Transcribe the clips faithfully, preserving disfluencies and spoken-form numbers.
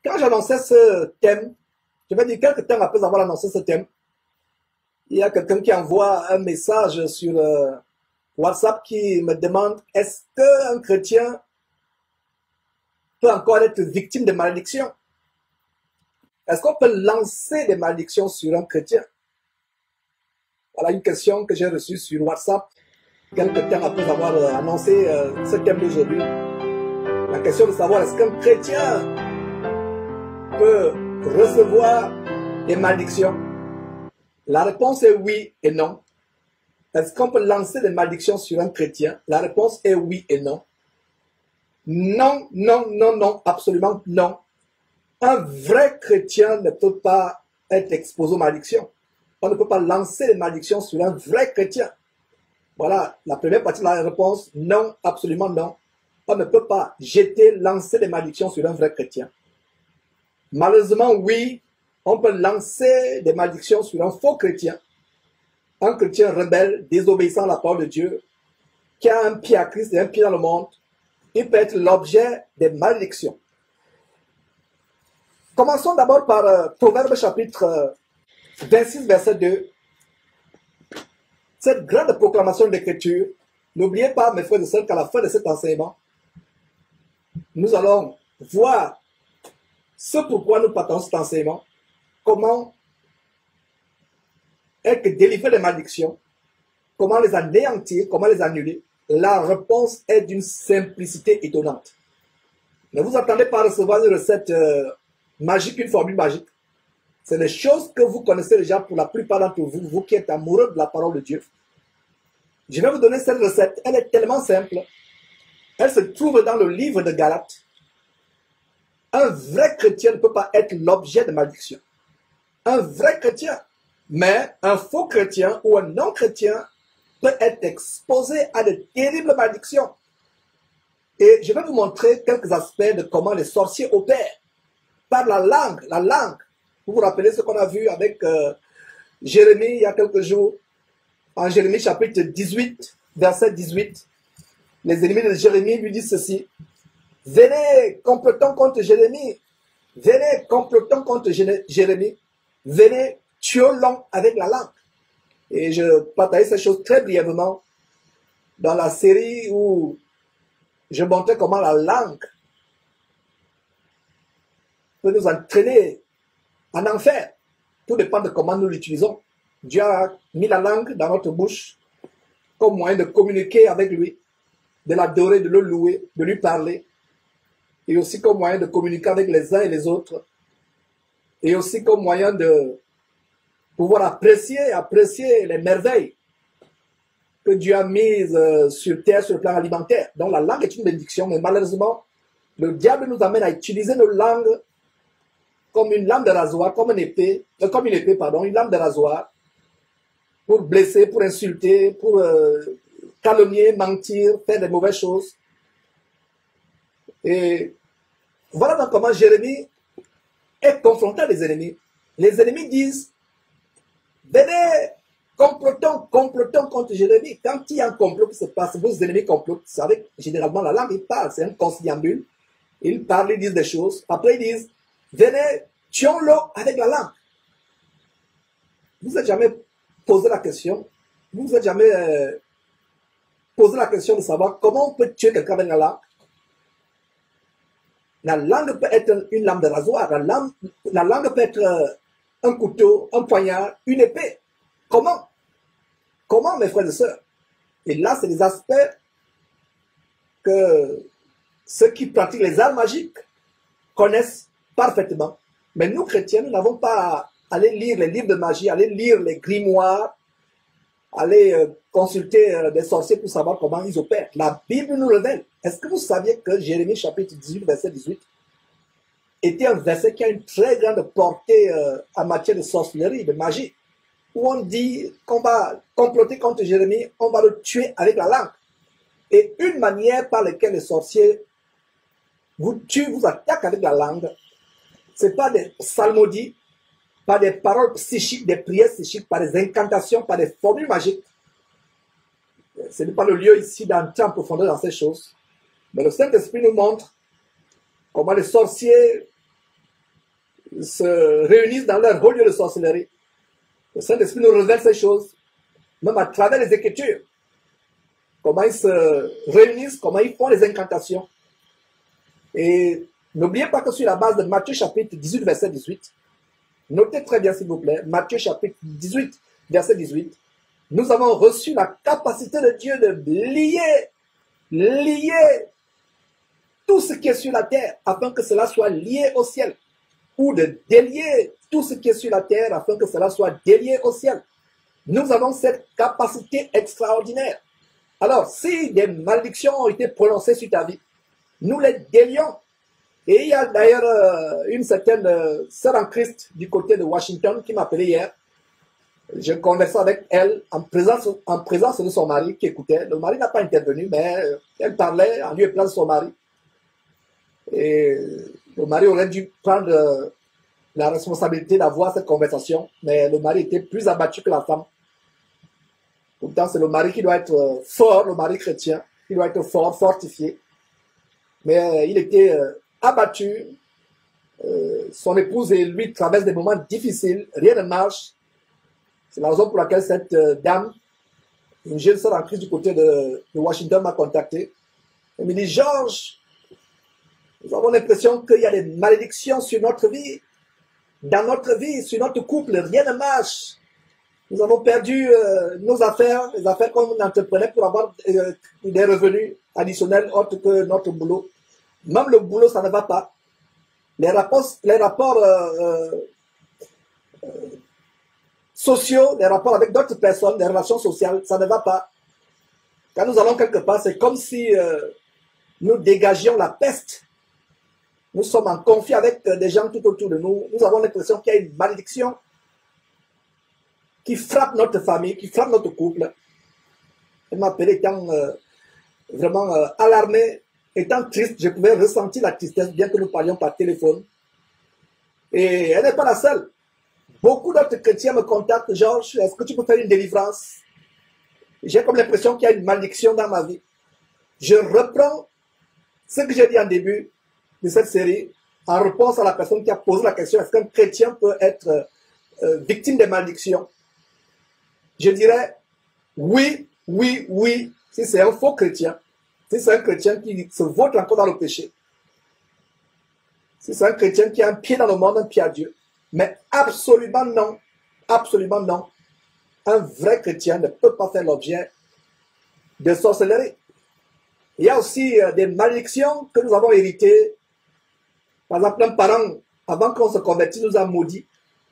quand j'annonçais ce thème, je vais dire quelques temps après avoir annoncé ce thème, il y a quelqu'un qui envoie un message sur euh, WhatsApp qui me demande est-ce qu'un chrétien peut encore être victime de malédiction? Est-ce qu'on peut lancer des malédictions sur un chrétien? Voilà une question que j'ai reçue sur WhatsApp quelques temps après avoir euh, annoncé euh, ce thème d'aujourd'hui. La question de savoir est-ce qu'un chrétien peut recevoir des malédictions? La réponse est oui et non. Est-ce qu'on peut lancer des malédictions sur un chrétien? La réponse est oui et non. Non, non, non, non, absolument non. Un vrai chrétien ne peut pas être exposé aux malédictions. On ne peut pas lancer des malédictions sur un vrai chrétien. Voilà, la première partie de la réponse, non, absolument non. On ne peut pas jeter, lancer des malédictions sur un vrai chrétien. Malheureusement, oui, on peut lancer des malédictions sur un faux chrétien. Un chrétien rebelle, désobéissant à la parole de Dieu, qui a un pied à Christ et un pied dans le monde, il peut être l'objet des malédictions. Commençons d'abord par euh, Proverbe chapitre euh, vingt-six, verset deux. Cette grande proclamation de l'Écriture, n'oubliez pas, mes frères et sœurs, qu'à la fin de cet enseignement, nous allons voir ce pourquoi nous partons cet enseignement, comment être délivré des malédictions, comment les anéantir, comment les annuler. La réponse est d'une simplicité étonnante. Ne vous attendez pas à recevoir une recette euh, magique, une formule magique. C'est des choses que vous connaissez déjà pour la plupart d'entre vous, vous qui êtes amoureux de la parole de Dieu. Je vais vous donner cette recette. Elle est tellement simple. Elle se trouve dans le livre de Galates. Un vrai chrétien ne peut pas être l'objet de malédiction. Un vrai chrétien. Mais un faux chrétien ou un non-chrétien peut être exposé à de terribles malédictions. Et je vais vous montrer quelques aspects de comment les sorciers opèrent. Par la langue, la langue. Vous vous rappelez ce qu'on a vu avec euh, Jérémie il y a quelques jours. En Jérémie chapitre dix-huit, verset dix-huit. Les ennemis de Jérémie lui disent ceci. Venez, complotons contre Jérémie. Venez, complotons contre Jérémie. Venez, tuons-le avec la langue. Et je partageais ces choses très brièvement dans la série où je montrais comment la langue peut nous entraîner en enfer. Tout dépend de comment nous l'utilisons. Dieu a mis la langue dans notre bouche comme moyen de communiquer avec lui, de l'adorer, de le louer, de lui parler, et aussi comme moyen de communiquer avec les uns et les autres, et aussi comme moyen de pouvoir apprécier, apprécier les merveilles que Dieu a mises euh, sur terre, sur le plan alimentaire. Donc la langue est une bénédiction, mais malheureusement, le diable nous amène à utiliser nos langues comme une lame de rasoir, comme une épée, euh, comme une épée, pardon, une lame de rasoir, pour blesser, pour insulter, pour euh, calomnier, mentir, faire des mauvaises choses. Et voilà donc comment Jérémie est confronté à des ennemis. Les ennemis disent, venez, complotons, complotons contre Jérémie. Quand il y a un complot qui se passe, vos ennemis complotent, c'est avec généralement la langue, ils parlent, c'est un conciliambule. Ils parlent, ils disent des choses. Après, ils disent, venez, tuons-le avec la langue. Vous n'avez jamais posé la question, vous n'avez jamais euh, posé la question de savoir comment on peut tuer quelqu'un avec la langue. La langue peut être une lame de rasoir, la langue, la langue peut être euh, un couteau, un poignard, une épée. Comment? Comment, mes frères et sœurs? Et là, c'est des aspects que ceux qui pratiquent les arts magiques connaissent parfaitement. Mais nous, chrétiens, nous n'avons pas à aller lire les livres de magie, aller lire les grimoires, aller euh, consulter euh, des sorciers pour savoir comment ils opèrent. La Bible nous révèle. Est-ce que vous saviez que Jérémie chapitre dix-huit, verset dix-huit, était un verset qui a une très grande portée euh, en matière de sorcellerie, de magie, où on dit qu'on va comploter contre Jérémie, on va le tuer avec la langue. Et une manière par laquelle les sorciers vous tuent, vous attaquent avec la langue, ce n'est pas des psalmodies, pas des paroles psychiques, des prières psychiques, par des incantations, par des formules magiques. Ce n'est pas le lieu ici d'entrer en profondeur dans ces choses. Mais le Saint-Esprit nous montre comment les sorciers se réunissent dans leur haut lieu de sorcellerie. Le Saint-Esprit nous révèle ces choses, même à travers les Écritures. Comment ils se réunissent, comment ils font les incantations. Et n'oubliez pas que sur la base de Matthieu chapitre dix-huit, verset dix-huit, notez très bien s'il vous plaît, Matthieu chapitre dix-huit, verset dix-huit, nous avons reçu la capacité de Dieu de lier, lier tout ce qui est sur la terre afin que cela soit lié au ciel. Ou de délier tout ce qui est sur la terre afin que cela soit délié au ciel. Nous avons cette capacité extraordinaire. Alors, si des malédictions ont été prononcées sur ta vie, nous les délions. Et il y a d'ailleurs euh, une certaine euh, sœur en Christ du côté de Washington qui m'a appelé hier. Je conversais avec elle en présence, en présence de son mari qui écoutait. Le mari n'a pas intervenu, mais elle parlait en lieu et place de son mari. Et le mari aurait dû prendre euh, la responsabilité d'avoir cette conversation, mais le mari était plus abattu que la femme. Pourtant, c'est le mari qui doit être euh, fort, le mari chrétien, qui doit être fort, fortifié. Mais euh, il était euh, abattu. Euh, son épouse et lui traversent des moments difficiles, rien ne marche. C'est la raison pour laquelle cette euh, dame, une jeune sœur en Christ du côté de, de Washington, m'a contacté. Elle me dit, Georges, nous avons l'impression qu'il y a des malédictions sur notre vie, dans notre vie, sur notre couple, rien ne marche. Nous avons perdu euh, nos affaires, les affaires qu'on entreprenait pour avoir euh, des revenus additionnels autres que notre boulot. Même le boulot, ça ne va pas. Les rapports, les rapports euh, euh, sociaux, les rapports avec d'autres personnes, les relations sociales, ça ne va pas. Quand nous allons quelque part, c'est comme si euh, nous dégagions la peste. Nous sommes en conflit avec des gens tout autour de nous. Nous avons l'impression qu'il y a une malédiction qui frappe notre famille, qui frappe notre couple. Elle m'a appelé étant euh, vraiment euh, alarmé, étant triste. Je pouvais ressentir la tristesse, bien que nous parlions par téléphone. Et elle n'est pas la seule. Beaucoup d'autres chrétiens me contactent. Georges, est-ce que tu peux faire une délivrance? J'ai comme l'impression qu'il y a une malédiction dans ma vie. Je reprends ce que j'ai dit en début de cette série, en réponse à la personne qui a posé la question, est-ce qu'un chrétien peut être euh, victime des malédictions? Je dirais oui, oui, oui, si c'est un faux chrétien, si c'est un chrétien qui se vautre encore dans le péché, si c'est un chrétien qui a un pied dans le monde, un pied à Dieu, mais absolument non, absolument non. Un vrai chrétien ne peut pas faire l'objet de sorcellerie. Il y a aussi euh, des malédictions que nous avons héritées. Par exemple, un parent, avant qu'on se convertisse, nous a maudit.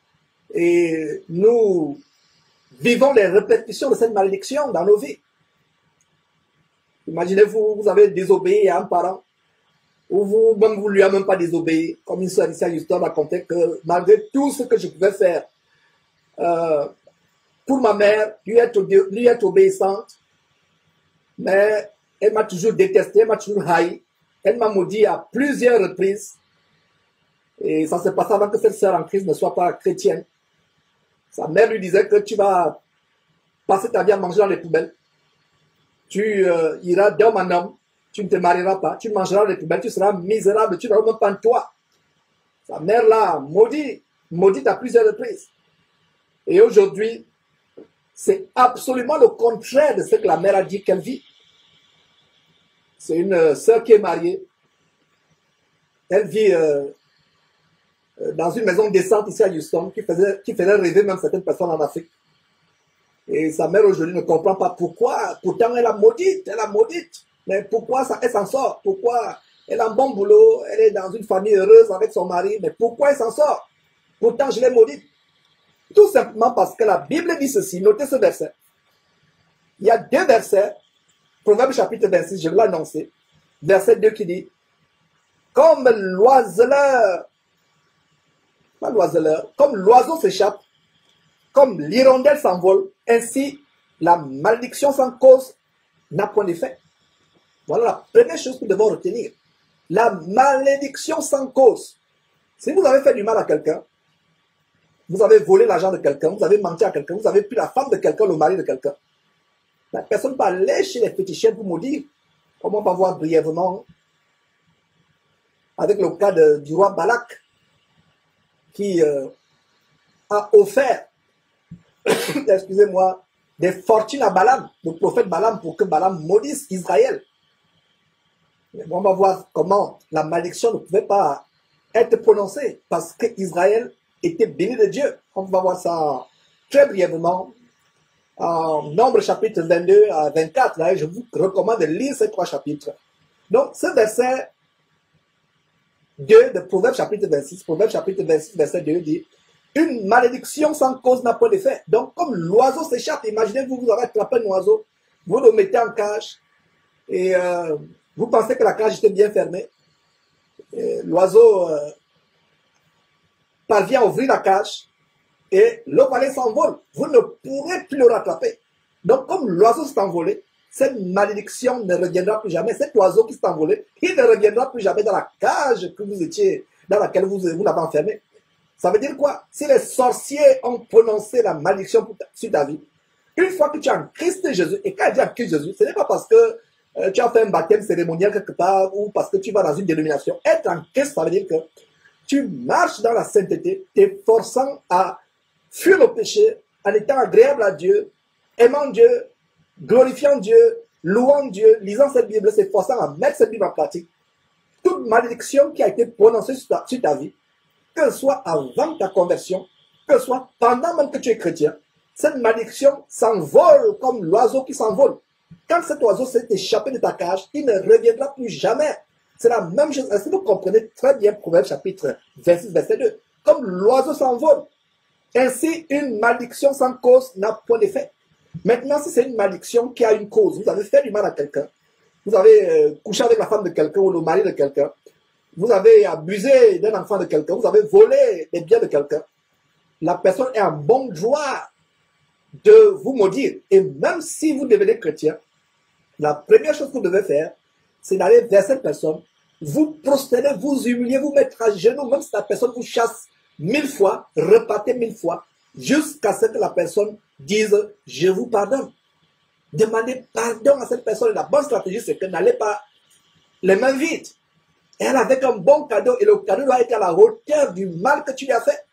Et nous vivons les répétitions de cette malédiction dans nos vies. Imaginez-vous, vous avez désobéi à un parent, ou vous, même vous lui avez même pas désobéi, comme une soeur ici à Houston m'a conté que malgré tout ce que je pouvais faire euh, pour ma mère, lui être, lui être obéissante, mais elle m'a toujours détesté, elle m'a toujours haï, elle m'a maudit à plusieurs reprises. Et ça s'est passé avant que cette sœur en Christ ne soit pas chrétienne. Sa mère lui disait que tu vas passer ta vie à manger dans les poubelles. Tu euh, iras d'homme en homme, tu ne te marieras pas, tu mangeras dans les poubelles, tu seras misérable, tu n'auras même pas de toi. Sa mère l'a maudit, maudit à plusieurs reprises. Et aujourd'hui, c'est absolument le contraire de ce que la mère a dit qu'elle vit. C'est une sœur qui est mariée. Elle vit euh, dans une maison décente ici à Houston qui faisait, qui faisait rêver même certaines personnes en Afrique. Et sa mère aujourd'hui ne comprend pas pourquoi. Pourtant, elle a maudite, elle a maudite. Mais pourquoi ça, elle s'en sort? Pourquoi elle a un bon boulot, elle est dans une famille heureuse avec son mari, mais pourquoi elle s'en sort? Pourtant, je l'ai maudite. Tout simplement parce que la Bible dit ceci. Notez ce verset. Il y a deux versets. Proverbe chapitre vingt-six, je vais l'annoncer. Verset deux qui dit, comme l'oiseleur, pas l'oiseleur, comme l'oiseau s'échappe, comme l'hirondelle s'envole, ainsi la malédiction sans cause n'a point d'effet. Voilà la première chose que nous devons retenir. La malédiction sans cause. Si vous avez fait du mal à quelqu'un, vous avez volé l'argent de quelqu'un, vous avez menti à quelqu'un, vous avez pris la femme de quelqu'un, le mari de quelqu'un, la personne peut aller chez les féticheurs pour maudire, comme on va voir brièvement avec le cas de, du roi Balak. qui euh, a offert, excusez-moi, des fortunes à Balaam, le prophète Balaam, pour que Balaam maudisse Israël. Mais on va voir comment la malédiction ne pouvait pas être prononcée parce qu'Israël était béni de Dieu. On va voir ça très brièvement en Nombre chapitre vingt-deux à vingt-quatre. Là, je vous recommande de lire ces trois chapitres. Donc, ce verset deux de Proverbe chapitre vingt-six, Proverbe chapitre vingt-six, verset deux dit: une malédiction sans cause n'a pas d'effet. Donc, comme l'oiseau s'échappe, imaginez-vous, vous avez attrapé un oiseau, vous le mettez en cage et euh, vous pensez que la cage était bien fermée. L'oiseau euh, parvient à ouvrir la cage et le valet s'envole. Vous ne pourrez plus le rattraper. Donc, comme l'oiseau s'est envolé, cette malédiction ne reviendra plus jamais. Cet oiseau qui s'est envolé, il ne reviendra plus jamais dans la cage que vous étiez, dans laquelle vous, vous l'avez enfermé. Ça veut dire quoi? Si les sorciers ont prononcé la malédiction sur ta vie, une fois que tu es en Christ Jésus, et quand je dis en Christ Jésus, ce n'est pas parce que euh, tu as fait un baptême cérémonial quelque part ou parce que tu vas dans une dénomination. Être en Christ, ça veut dire que tu marches dans la sainteté, t'efforçant à fuir le péché, en étant agréable à Dieu, aimant Dieu, glorifiant Dieu, louant Dieu, lisant cette Bible, s'efforçant à mettre cette Bible en pratique. Toute malédiction qui a été prononcée sur ta, sur ta vie, que ce soit avant ta conversion, que ce soit pendant même que tu es chrétien, cette malédiction s'envole comme l'oiseau qui s'envole. Quand cet oiseau s'est échappé de ta cage, il ne reviendra plus jamais. C'est la même chose. Est-ce que vous comprenez très bien Proverbe chapitre vingt-six, verset deux? Comme l'oiseau s'envole. Ainsi, une malédiction sans cause n'a point d'effet. Maintenant, si c'est une malédiction qui a une cause, vous avez fait du mal à quelqu'un, vous avez euh, couché avec la femme de quelqu'un ou le mari de quelqu'un, vous avez abusé d'un enfant de quelqu'un, vous avez volé les biens de quelqu'un, la personne est en bon droit de vous maudire. Et même si vous devenez chrétien, la première chose que vous devez faire, c'est d'aller vers cette personne, vous prosterner, vous humilier, vous mettre à genoux, même si la personne vous chasse mille fois, repartez mille fois, jusqu'à ce que la personne dise « je vous pardonne ». Demandez pardon à cette personne. La bonne stratégie, c'est que n'allez pas les mains vides. Elle avec un bon cadeau, et le cadeau doit être à la hauteur du mal que tu lui as fait.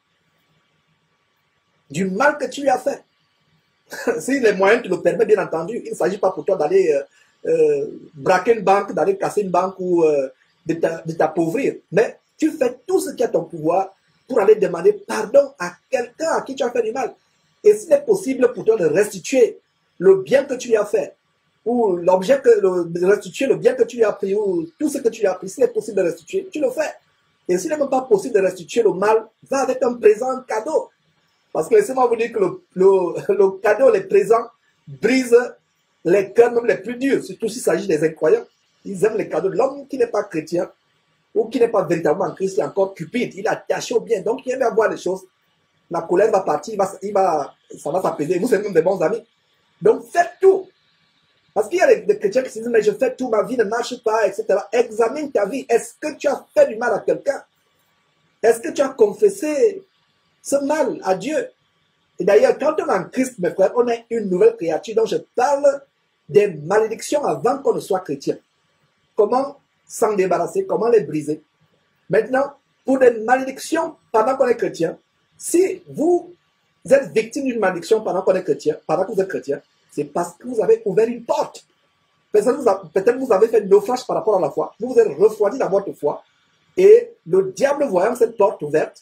Du mal que tu lui as fait. Si les moyens te le permettent, bien entendu, il ne s'agit pas pour toi d'aller euh, euh, braquer une banque, d'aller casser une banque ou euh, de t'appauvrir. Mais tu fais tout ce qui est à ton pouvoir pour aller demander pardon à quelqu'un à qui tu as fait du mal. Et s'il est possible pour toi de restituer le bien que tu lui as fait, ou l'objet que, le, de restituer le bien que tu lui as pris, ou tout ce que tu lui as pris, s'il est possible de restituer, tu le fais. Et s'il n'est même pas possible de restituer le mal, va avec un présent, un cadeau. Parce que laissez-moi vous dire que le, le, le cadeau, les présents, brisent les cœurs même les plus durs, surtout s'il s'agit des incroyants. Ils aiment les cadeaux. L'homme qui n'est pas chrétien, ou qui n'est pas véritablement en Christ, il est encore cupide, il est attaché au bien. Donc il aime avoir les choses. La colère va partir, il va, il va, ça va s'apaiser. Vous, c'est même des bons amis. Donc faites tout. Parce qu'il y a des, des chrétiens qui se disent, mais je fais tout, ma vie ne marche pas, et cetera. Examine ta vie. Est-ce que tu as fait du mal à quelqu'un? Est-ce que tu as confessé ce mal à Dieu? Et d'ailleurs, quand on est en Christ, mes frères, on est une nouvelle créature. Donc je parle des malédictions avant qu'on ne soit chrétien. Comment s'en débarrasser? Comment les briser? Maintenant, pour des malédictions pendant qu'on est chrétien, si vous êtes victime d'une malédiction pendant qu'on est chrétien, pendant que vous êtes chrétien, c'est parce que vous avez ouvert une porte. Peut-être vous, peut vous avez fait naufrage par rapport à la foi. Vous vous êtes refroidi dans votre foi. Et le diable, voyant cette porte ouverte,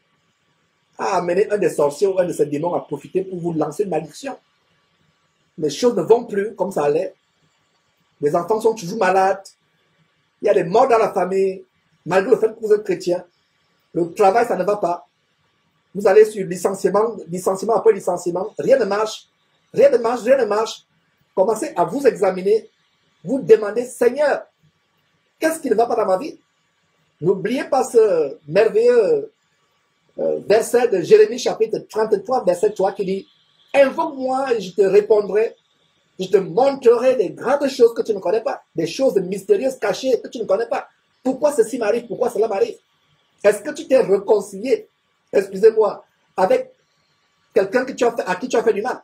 a amené un des sorciers ou un de ses démons à profiter pour vous lancer une malédiction. Les choses ne vont plus comme ça allait. Les enfants sont toujours malades. Il y a des morts dans la famille. Malgré le fait que vous êtes chrétien, le travail, ça ne va pas. Vous allez sur licenciement, licenciement après licenciement. Rien ne marche. Rien ne marche, rien ne marche. Commencez à vous examiner. Vous demandez, Seigneur, qu'est-ce qui ne va pas dans ma vie? N'oubliez pas ce merveilleux euh, verset de Jérémie chapitre trente-trois, verset trois qui dit, invoque-moi et je te répondrai. Je te montrerai des grandes choses que tu ne connais pas. Des choses mystérieuses cachées que tu ne connais pas. Pourquoi ceci m'arrive? Pourquoi cela m'arrive? Est-ce que tu t'es réconcilié, excusez-moi, avec quelqu'un que tu as fait, à qui tu as fait du mal?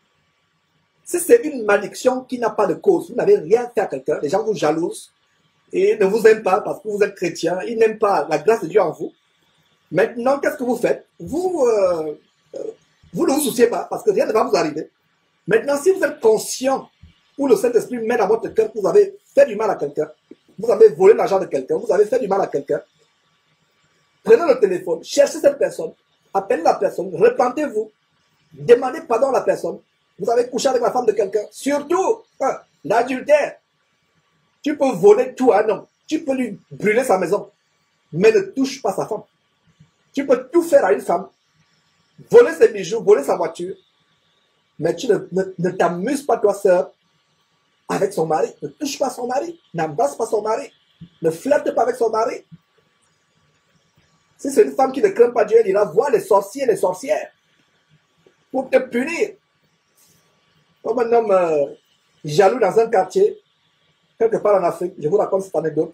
Si c'est une malédiction qui n'a pas de cause, vous n'avez rien fait à quelqu'un, les gens vous jalousent et ne vous aiment pas parce que vous êtes chrétien, ils n'aiment pas la grâce de Dieu en vous. Maintenant, qu'est-ce que vous faites? Vous, euh, euh, vous ne vous souciez pas parce que rien ne va vous arriver. Maintenant, si vous êtes conscient, où le Saint-Esprit met dans votre cœur que vous avez fait du mal à quelqu'un, vous avez volé l'argent de quelqu'un, vous avez fait du mal à quelqu'un, prenez le téléphone, cherchez cette personne, appelez la personne, repentez-vous, demandez pardon à la personne. Vous avez couché avec la femme de quelqu'un. Surtout, hein, l'adultère. Tu peux voler tout à un homme. Tu peux lui brûler sa maison. Mais ne touche pas sa femme. Tu peux tout faire à une femme. Voler ses bijoux, voler sa voiture. Mais tu ne, ne, ne t'amuses pas, toi, sœur, avec son mari. Ne touche pas son mari. N'embrasse pas son mari. Ne flirte pas avec son mari. Si c'est une femme qui ne craint pas Dieu, elle ira voir les sorciers et les sorcières pour te punir. Comme un homme euh, jaloux dans un quartier, quelque part en Afrique, je vous raconte cette anecdote.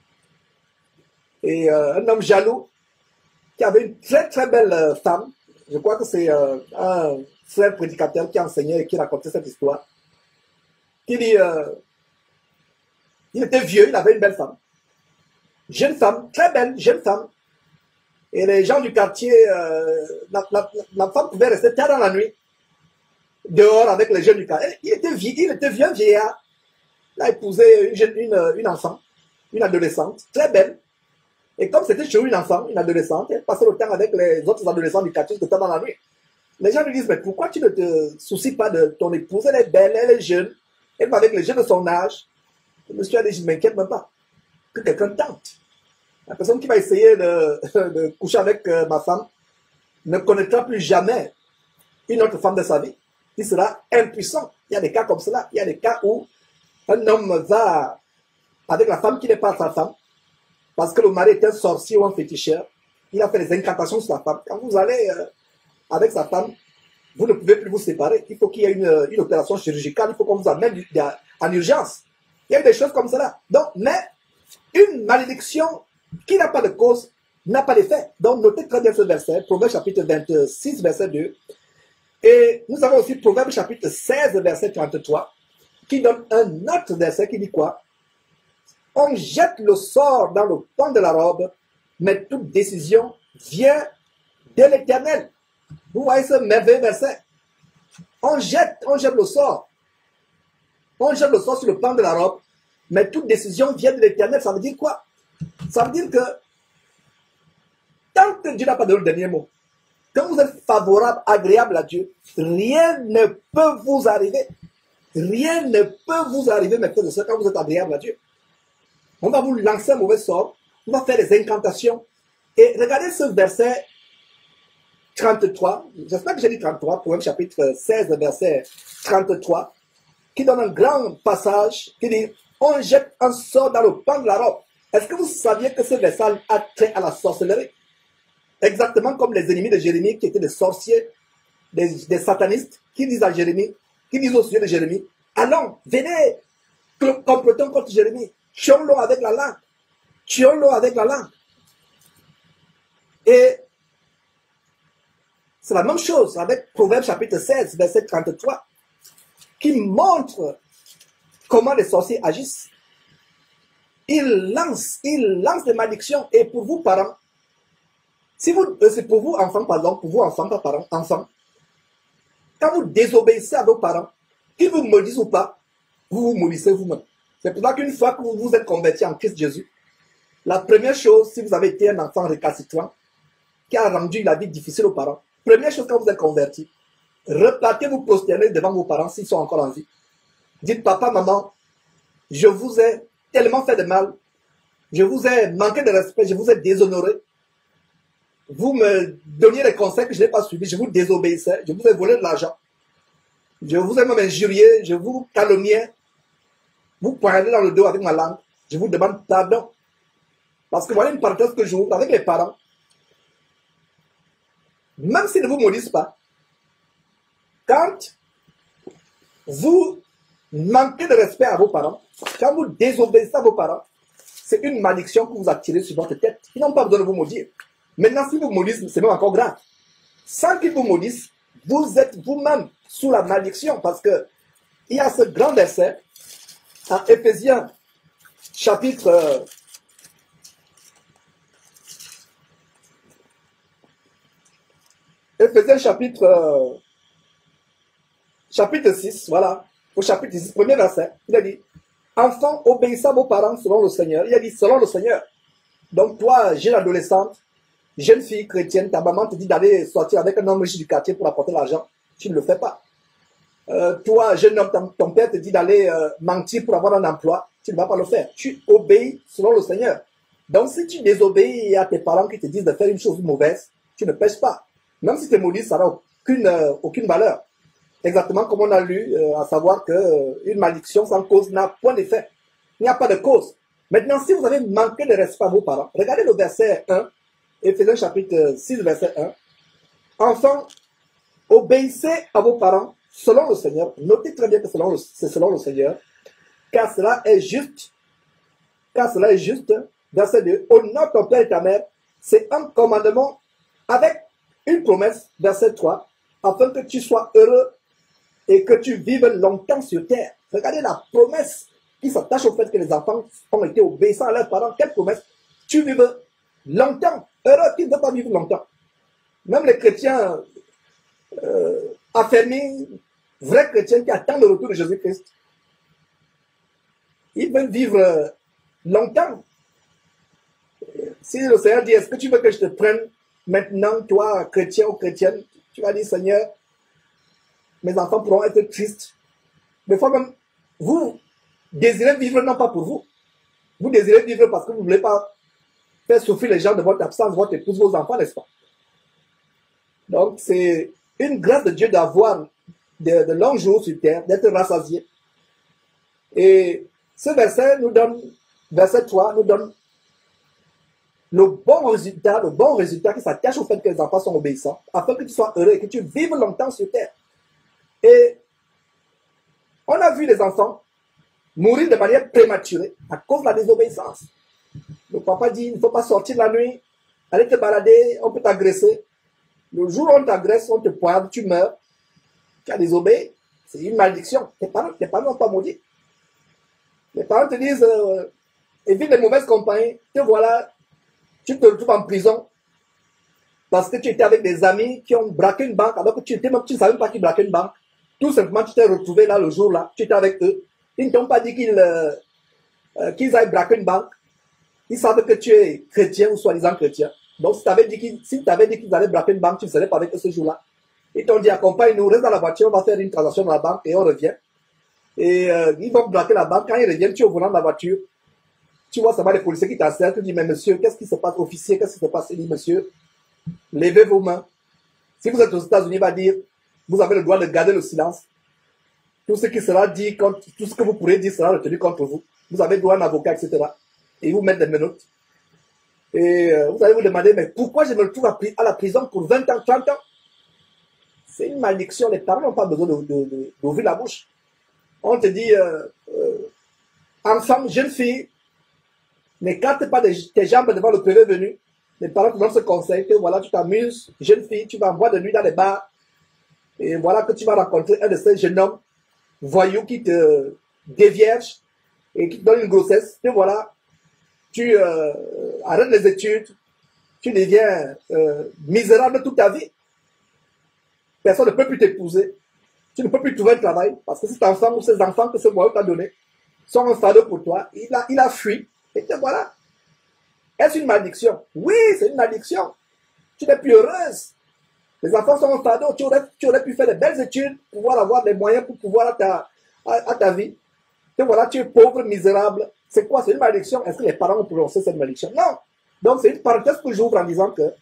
Et euh, un homme jaloux qui avait une très très belle euh, femme, je crois que c'est euh, un frère prédicateur qui enseignait et qui racontait cette histoire, qui dit, euh, il était vieux, il avait une belle femme, jeune femme, très belle, jeune femme, et les gens du quartier, euh, la, la, la femme pouvait rester tard dans la nuit, dehors avec les jeunes du quartier. Il était vieux, il était vieux, vieillard. Il a épousé une, jeune, une, une enfant, une adolescente, très belle. Et comme c'était chez une enfant, une adolescente, elle passait le temps avec les autres adolescents du quartier tout le temps dans la nuit. Les gens lui disent, mais pourquoi tu ne te soucies pas de ton épouse? Elle est belle, elle est jeune, elle va avec les jeunes de son âge. Le monsieur a dit, je ne m'inquiète même pas que quelqu'un tente. La personne qui va essayer de, de coucher avec euh, ma femme ne connaîtra plus jamais une autre femme de sa vie. Il sera impuissant. Il y a des cas comme cela. Il y a des cas où un homme va avec la femme qui n'est pas sa femme, parce que le mari est un sorcier ou un féticheur. Il a fait des incantations sur la femme. Quand vous allez euh, avec sa femme, vous ne pouvez plus vous séparer. Il faut qu'il y ait une, une opération chirurgicale. Il faut qu'on vous amène en urgence. Il y a eu des choses comme cela. Donc, mais une malédiction qui n'a pas de cause n'a pas d'effet. Donc, notez très bien ce verset, Proverbe chapitre vingt-six, verset deux. Et nous avons aussi Proverbe chapitre seize, verset trente-trois, qui donne un autre verset qui dit quoi? On jette le sort dans le pan de la robe, mais toute décision vient de l'Éternel. Vous voyez ce merveilleux verset? On jette, on jette le sort. On jette le sort sur le pan de la robe, mais toute décision vient de l'Éternel. Ça veut dire quoi? Ça veut dire que tant que Dieu n'a pas donné le dernier mot, quand vous êtes favorable, agréable à Dieu, rien ne peut vous arriver. Rien ne peut vous arriver, mes frères et sœurs, quand vous êtes agréable à Dieu. On va vous lancer un mauvais sort, on va faire des incantations. Et regardez ce verset trente-trois, j'espère que j'ai dit trente-trois, pour un chapitre seize, verset trente-trois, qui donne un grand passage qui dit « On jette un sort dans le pan de la robe ». Est-ce que vous saviez que ce verset a trait à la sorcellerie? Exactement comme les ennemis de Jérémie qui étaient des sorciers, des, des satanistes, qui disent à Jérémie, qui disent au sujet de Jérémie, allons, venez, complotons contre Jérémie, tuons-le avec la langue, tuons-le avec la langue. Et c'est la même chose avec Proverbe chapitre seize, verset trente-trois, qui montre comment les sorciers agissent. Ils lancent, ils lancent des malédictions. Et pour vous, parents, si vous, c'est pour vous, enfants, pardon, pour vous, enfants, pas parents, enfants, quand vous désobéissez à vos parents, qu'ils vous maudissent ou pas, vous vous maudissez vous-même. C'est pour ça qu'une fois que vous vous êtes converti en Christ Jésus, la première chose, si vous avez été un enfant récalcitrant, qui a rendu la vie difficile aux parents, première chose quand vous êtes converti, repartez vous prosterner devant vos parents s'ils sont encore en vie. Dites, papa, maman, je vous ai tellement fait de mal, je vous ai manqué de respect, je vous ai déshonoré. Vous me donniez des conseils que je n'ai pas suivis, je vous désobéissais, je vous ai volé de l'argent, je vous ai même injurié, je vous calomniais, vous poignardez dans le dos avec ma langue, je vous demande pardon. Parce que voilà une parenthèse que j'ouvre avec les parents. Même s'ils ne vous maudissent pas, quand vous manquez de respect à vos parents, quand vous désobéissez à vos parents, c'est une malédiction que vous attirez sur votre tête. Ils n'ont pas besoin de vous maudire. Maintenant, si vous maudissez, c'est même encore grave. Sans qu'ils vous maudissent, vous êtes vous-même sous la malédiction. Parce que il y a ce grand verset en Éphésiens, chapitre Éphésiens chapitre, euh, chapitre six, voilà, au chapitre six, premier verset, il a dit, enfants, obéissez à vos parents selon le Seigneur. Il a dit, selon le Seigneur. Donc toi, jeune adolescente, jeune fille chrétienne, ta maman te dit d'aller sortir avec un homme riche du quartier pour apporter l'argent. Tu ne le fais pas. Euh, toi, jeune homme, ton, ton père te dit d'aller euh, mentir pour avoir un emploi. Tu ne vas pas le faire. Tu obéis selon le Seigneur. Donc si tu désobéis à tes parents qui te disent de faire une chose mauvaise, tu ne pêches pas. Même si tu es maudit, ça n'a aucune, euh, aucune valeur. Exactement comme on a lu, euh, à savoir qu'une euh, malédiction sans cause n'a point d'effet. Il n'y a pas de cause. Maintenant, si vous avez manqué de respect à vos parents, regardez le verset un, Éphésiens chapitre six, verset un. Enfants, obéissez à vos parents selon le Seigneur. Notez très bien que c'est selon le Seigneur, car cela est juste. Car cela est juste. Verset deux. Honore ton père et ta mère. C'est un commandement avec une promesse. Verset trois. Afin que tu sois heureux et que tu vives longtemps sur terre. Regardez la promesse qui s'attache au fait que les enfants ont été obéissants à leurs parents. Quelle promesse? Tu vives longtemps. Heureux, tu ne veux pas vivre longtemps. Même les chrétiens euh, affermis, vrais chrétiens qui attendent le retour de Jésus-Christ, ils veulent vivre longtemps. Si le Seigneur dit, est-ce que tu veux que je te prenne maintenant, toi, chrétien ou chrétienne, tu vas dire, Seigneur, mes enfants pourront être tristes. Des fois même, vous désirez vivre non pas pour vous. Vous désirez vivre parce que vous ne voulez pas faire souffrir les gens de votre absence, votre épouse, vos enfants, n'est-ce pas? Donc, c'est une grâce de Dieu d'avoir de, de longs jours sur terre, d'être rassasié. Et ce verset nous donne, verset trois, nous donne le bon résultat, le bon résultat qui s'attache au fait que les enfants sont obéissants, afin que tu sois heureux et que tu vives longtemps sur terre. Et on a vu les enfants mourir de manière prématurée à cause de la désobéissance. Le papa dit, il ne faut pas sortir la nuit, aller te balader, on peut t'agresser. Le jour où on t'agresse, on te poigne, tu meurs. Tu as désobéi. C'est une malédiction. Tes parents, tes parents n'ont pas maudit. Les parents te disent, euh, évite les mauvaises compagnies, te voilà, tu te retrouves en prison parce que tu étais avec des amis qui ont braqué une banque, alors que tu, étais, tu ne savais même pas qu'ils braquaient une banque. Tout simplement, tu t'es retrouvé là le jour-là, tu étais avec eux. Ils ne t'ont pas dit qu'ils euh, euh, qu'ils aillent braquer une banque. Ils savent que tu es chrétien ou soi-disant chrétien. Donc, si tu avais dit qu'ils qu allaient braquer une banque, tu ne serais pas avec eux ce jour-là. Ils t'ont dit, accompagne-nous, reste dans la voiture, on va faire une transaction dans la banque et on revient. Et euh, ils vont braquer la banque. Quand ils reviennent, tu es au volant de la voiture. Tu vois, ça va les policiers qui t'encerclent. Tu dis, mais monsieur, qu'est-ce qui se passe? Officier, qu'est-ce qui se passe? Il dit, monsieur, levez vos mains. Si vous êtes aux États-Unis, il va dire, vous avez le droit de garder le silence. Tout ce qui sera dit, contre, tout ce que vous pourrez dire sera retenu contre vous. Vous avez droit à un avocat, et cetera. Et ils vous mettent des menottes. Et euh, vous allez vous demander, mais pourquoi je me retrouve à, à la prison pour vingt ans, trente ans? C'est une malédiction. Les parents n'ont pas besoin d'ouvrir la bouche. On te dit, euh, euh, enfant, jeune fille, n'écarte pas des, tes jambes devant le prévenu. Les parents te donnent ce conseil que voilà, tu t'amuses, jeune fille, tu vas en boire de nuit dans les bars. Et voilà que tu vas rencontrer un de ces jeunes hommes voyous qui te dévierge et qui te donne une grossesse. Et voilà, tu euh, arrêtes les études, tu deviens euh, misérable toute ta vie. Personne ne peut plus t'épouser. Tu ne peux plus trouver un travail parce que cet enfant ou ces enfants que ce voyou t'a donné sont un fardeau pour toi. Il a, il a fui. Et te voilà. Est-ce une malédiction? Oui, c'est une malédiction. Tu n'es plus heureuse. Les enfants sont un fardeau. Tu aurais, tu aurais pu faire de belles études pour pouvoir avoir des moyens pour pouvoir à ta, à, à ta vie. Et voilà, tu es pauvre, misérable. C'est quoi? C'est une malédiction. Est-ce que les parents ont prononcé cette malédiction? Non. Donc, c'est une parenthèse que j'ouvre en disant que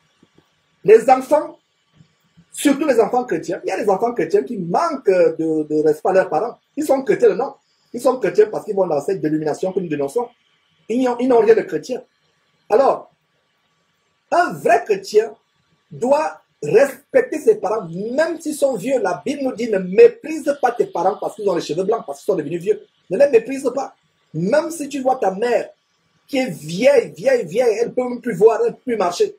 les enfants, surtout les enfants chrétiens, il y a des enfants chrétiens qui manquent de, de respect à leurs parents. Ils sont chrétiens, non. Ils sont chrétiens parce qu'ils vont dans cette dénomination que nous dénonçons. Ils n'ont rien de chrétien. Alors, un vrai chrétien doit respecter ses parents, même s'ils sont vieux. La Bible nous dit, ne méprise pas tes parents parce qu'ils ont les cheveux blancs, parce qu'ils sont devenus vieux. Ne les méprise pas. Même si tu vois ta mère qui est vieille, vieille, vieille, elle ne peut même plus voir, elle ne peut plus marcher.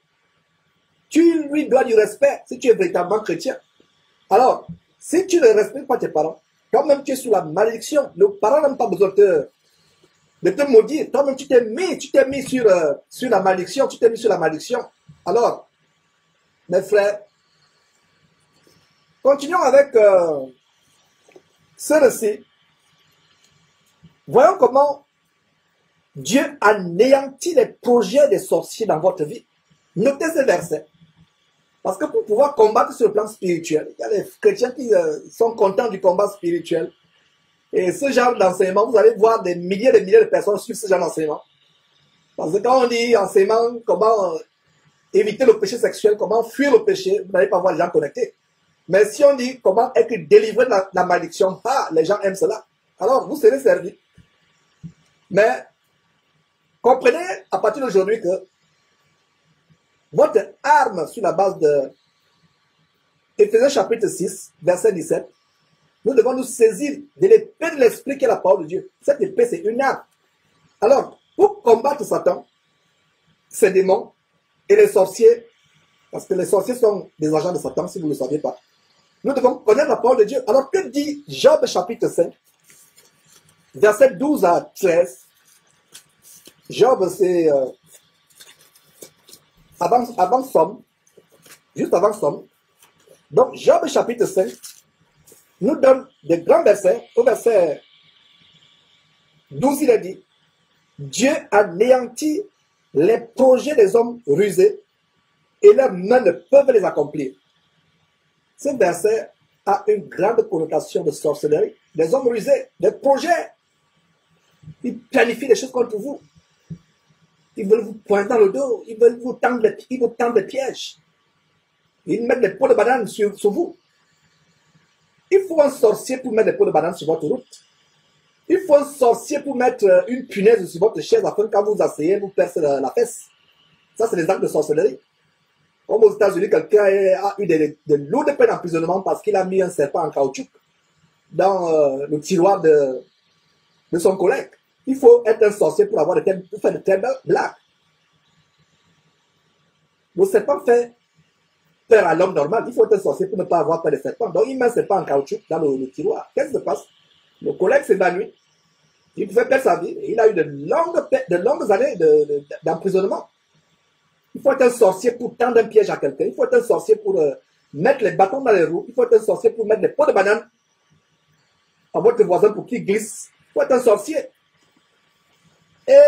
Tu lui dois du respect si tu es véritablement chrétien. Alors, si tu ne respectes pas tes parents, toi-même tu es sous la malédiction. Le parent n'a pas besoin de te, de te maudire. Toi-même tu t'es mis, tu t'es mis sur, euh, sur la malédiction, tu t'es mis sur la malédiction. Alors, mes frères, Continuons avec euh, ce récit. Voyons comment Dieu anéantit les projets des sorciers dans votre vie. Notez ce verset. Parce que pour pouvoir combattre sur le plan spirituel, il y a des chrétiens qui euh, sont contents du combat spirituel. Et ce genre d'enseignement, vous allez voir des milliers et des milliers de personnes suivre ce genre d'enseignement. Parce que quand on dit enseignement, comment euh, éviter le péché sexuel, comment fuir le péché, vous n'allez pas voir les gens connectés. Mais si on dit comment être délivré de la, la malédiction, ah, les gens aiment cela. Alors, vous serez servis. Mais, comprenez à partir d'aujourd'hui que votre arme sur la base de Éphésiens chapitre six, verset dix-sept, nous devons nous saisir de l'épée de l'esprit qui est la parole de Dieu. Cette épée, c'est une arme. Alors, pour combattre Satan, ses démons et les sorciers, parce que les sorciers sont des agents de Satan, si vous ne le saviez pas, nous devons connaître la parole de Dieu. Alors, que dit Job chapitre cinq, verset douze à treize? Job, c'est euh, avant, avant Somme, juste avant Somme. Donc, Job chapitre cinq nous donne des grands versets. Au verset douze, il a dit, Dieu anéantit les projets des hommes rusés et leurs mains ne peuvent les accomplir. Ce verset a une grande connotation de sorcellerie. Des hommes rusés, des projets. Ils planifient des choses contre vous. Ils veulent vous pointer dans le dos. Ils veulent vous tendre les, ils vous tendent des pièges. Ils mettent des pots de banane sur, sur vous. Il faut un sorcier pour mettre des pots de banane sur votre route. Il faut un sorcier pour mettre une punaise sur votre chaise afin que quand vous vous asseyez, vous percez la, la fesse. Ça, c'est des actes de sorcellerie. Comme aux États-Unis, quelqu'un a eu des, des lourdes peines d'emprisonnement parce qu'il a mis un serpent en caoutchouc dans euh, le tiroir de, de son collègue. Il faut être un sorcier pour, avoir de telles, pour faire de telles blagues. Le serpent fait peur à l'homme normal. Il faut être un sorcier pour ne pas avoir peur de serpent. Donc, il met un serpent en caoutchouc dans le, le tiroir. Qu'est-ce qui se passe? Le collègue s'évanouit. Il pouvait perdre sa vie. Il a eu de longues, de longues années d'emprisonnement. De, Il faut être un sorcier pour tendre un piège à quelqu'un. Il faut être un sorcier pour euh, mettre les bâtons dans les roues. Il faut être un sorcier pour mettre des pots de banane à votre voisin pour qu'il glisse. Il faut être un sorcier. Et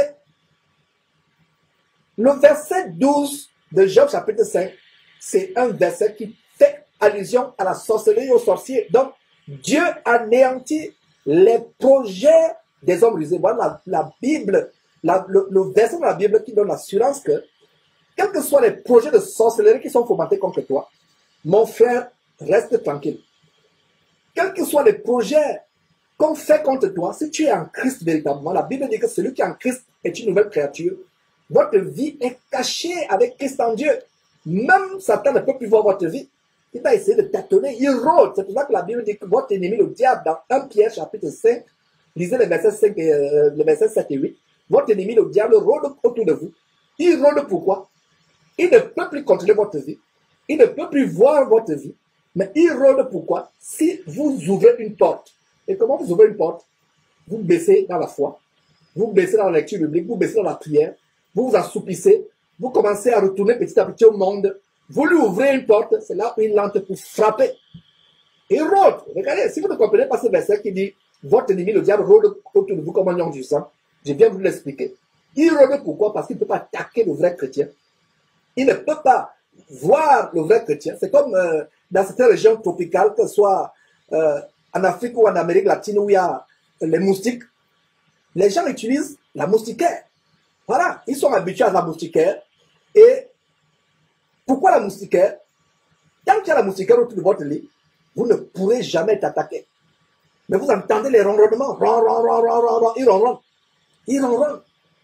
le verset douze de Job chapitre cinq, c'est un verset qui fait allusion à la sorcellerie et aux sorciers. Donc, Dieu anéantit les projets des hommes rusés. Voilà la, la Bible, la, le, le verset de la Bible qui donne l'assurance que quels que soient les projets de sorcellerie qui sont fomentés contre toi, mon frère, reste tranquille. Quels que soient les projets qu'on fait contre toi, si tu es en Christ véritablement, la Bible dit que celui qui est en Christ est une nouvelle créature. Votre vie est cachée avec Christ en Dieu. Même Satan ne peut plus voir votre vie. Il va essayer de tâtonner, il rôde. C'est pour ça que la Bible dit que votre ennemi, le diable, dans un Pierre chapitre cinq, lisez les versets cinq et, euh, les versets sept et huit, votre ennemi, le diable, rôde autour de vous. Il rôde pourquoi? Il ne peut plus contrôler votre vie. Il ne peut plus voir votre vie. Mais il rôde pourquoi? Si vous ouvrez une porte. Et comment vous ouvrez une porte? Vous baissez dans la foi. Vous baissez dans la lecture biblique. Vous baissez dans la prière. Vous vous assoupissez. Vous commencez à retourner petit à petit au monde. Vous lui ouvrez une porte. C'est là où il entre pour frapper. Il rôde. Regardez, si vous ne comprenez pas ce verset qui dit votre ennemi, le diable, rôde autour de vous comme un lion du sang, je viens vous l'expliquer. Il rôde pourquoi? Parce qu'il ne peut pas attaquer le vrai chrétien. Il ne peut pas voir le vrai chrétien. C'est comme euh, dans certaines régions tropicales, que ce soit euh, en Afrique ou en Amérique latine où il y a les moustiques. Les gens utilisent la moustiquaire. Voilà, ils sont habitués à la moustiquaire. Et pourquoi la moustiquaire? Tant qu'il y a la moustiquaire autour de votre lit, vous ne pourrez jamais être attaqué. Mais vous entendez les ronronnements. Ron, ron, ron, ron, ron, ron. Ils ronronnent. Ils ronronnent.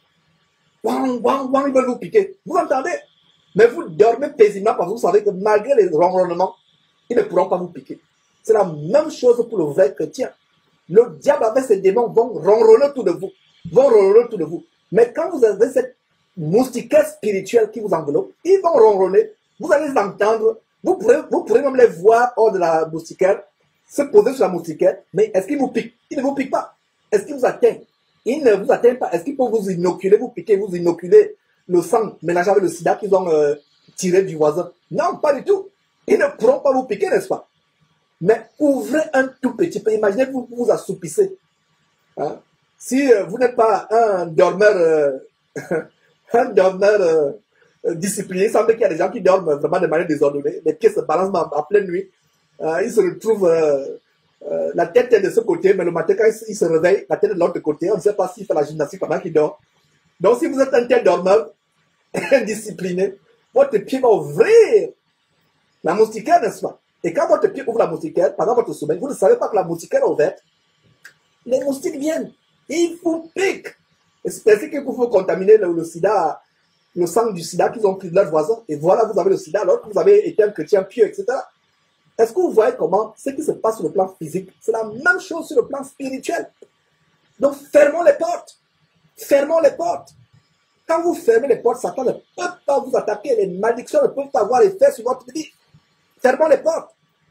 Wang, wang, wang, ils veulent vous piquer. Vous entendez? Mais vous dormez paisiblement parce que vous savez que malgré les ronronnements, ils ne pourront pas vous piquer. C'est la même chose pour le vrai chrétien. Le diable avec ses démons vont ronronner autour de vous. Vont ronronner autour de vous. Mais quand vous avez cette moustiquaire spirituelle qui vous enveloppe, ils vont ronronner. Vous allez les entendre. Vous pourrez, vous pourrez même les voir hors de la moustiquaire, se poser sur la moustiquaire. Mais est-ce qu'ils vous piquent? Ils ne vous piquent pas. Est-ce qu'ils vous atteignent? Ils ne vous atteignent pas. Est-ce qu'ils peuvent vous inoculer, vous piquer, vous inoculer le sang mélangé avec le sida qu'ils ont euh, tiré du voisin? Non, pas du tout. Ils ne pourront pas vous piquer, n'est-ce pas? Mais ouvrez un tout petit peu. Imaginez que vous vous assoupissez. Hein? Si euh, vous n'êtes pas un dormeur, euh, un dormeur euh, discipliné, il semble qu'il y a des gens qui dorment vraiment de manière désordonnée. Les pieds se balancent en pleine nuit. Euh, ils se retrouvent, euh, euh, la tête est de ce côté, mais le matin, quand ils se réveillent, la tête est de l'autre côté. On ne sait pas s'il fait la gymnastique pendant qu'il dort. Donc, si vous êtes un tel dormeur, indiscipliné, votre pied va ouvrir la moustiquaire, n'est-ce pas? Et quand votre pied ouvre la moustiquaire, pendant votre sommeil, vous ne savez pas que la moustiquaire est ouverte, les moustiques viennent, ils vous piquent. Et c'est ainsi qu'il faut contaminer le, le sida, le sang du sida qu'ils ont pris de leurs voisins. Et voilà, vous avez le sida alors que vous avez été un chrétien pieux, et cetera. Est-ce que vous voyez comment ce qui se passe sur le plan physique, c'est la même chose sur le plan spirituel? Donc, fermons les portes. Fermons les portes. Quand vous fermez les portes, Satan ne peut pas vous attaquer. Les malédictions ne peuvent pas avoir effet sur votre vie. Fermons les portes.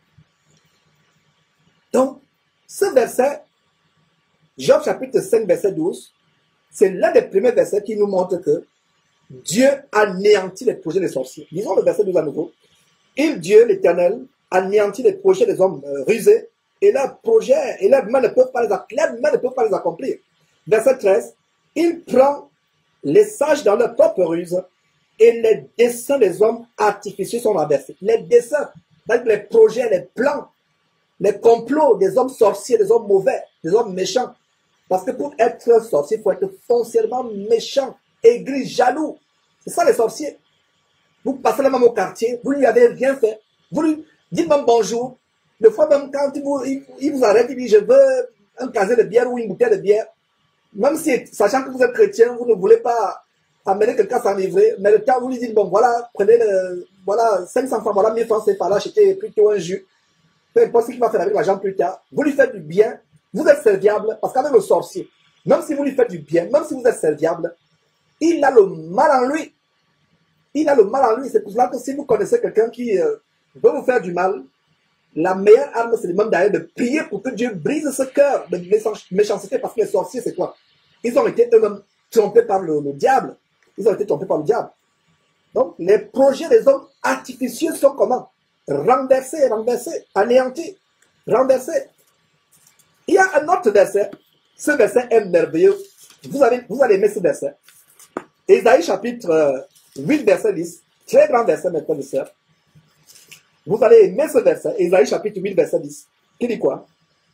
Donc, ce verset, Job chapitre cinq, verset douze, c'est l'un des premiers versets qui nous montre que Dieu anéantit les projets des sorciers. Lisons le verset douze à nouveau. Il, Dieu, l'Éternel, anéantit les projets des hommes euh, rusés, et leurs projets, et leurs mains ne peuvent pas les, leurs mains ne peuvent pas les accomplir. Verset treize, il prend les sages dans leur propre ruse, et les desseins des hommes artificieux sont renversés. Les desseins, les projets, les plans, les complots des hommes sorciers, des hommes mauvais, des hommes méchants. Parce que pour être un sorcier, il faut être foncièrement méchant, aigri, jaloux. C'est ça les sorciers. Vous passez la même au quartier, vous ne lui avez rien fait. Vous lui dites même bonjour. Des fois même quand il vous, il, il vous arrête, il dit je veux un casier de bière ou une bouteille de bière. Même si, sachant que vous êtes chrétien, vous ne voulez pas amener quelqu'un s'enivrer, mais le temps vous lui dites, bon voilà, prenez le, voilà, cinq cents francs, voilà, mille francs, c'est pas là, achetez plutôt un jus. Peu importe ce qu'il va faire avec l'argent plus tard. Vous lui faites du bien, vous êtes serviable, parce qu'avec le sorcier, même si vous lui faites du bien, même si vous êtes serviable, il a le mal en lui. Il a le mal en lui. C'est pour cela que si vous connaissez quelqu'un qui euh, veut vous faire du mal, la meilleure arme, c'est même d'ailleurs de prier pour que Dieu brise ce cœur de méchanceté, parce que les sorciers, c'est quoi? Ils ont été eux-mêmes trompés par le, le diable. Ils ont été trompés par le diable. Donc, les projets des hommes artificieux sont comment? Renversés, renversés, anéantis, renversés. Il y a un autre verset. Ce verset est merveilleux. Vous allez, vous allez aimer ce verset. Ésaïe chapitre huit, verset dix. Très grand verset, mes frères et sœurs. Vous allez aimer ce verset. Ésaïe chapitre huit, verset dix. Qui dit quoi?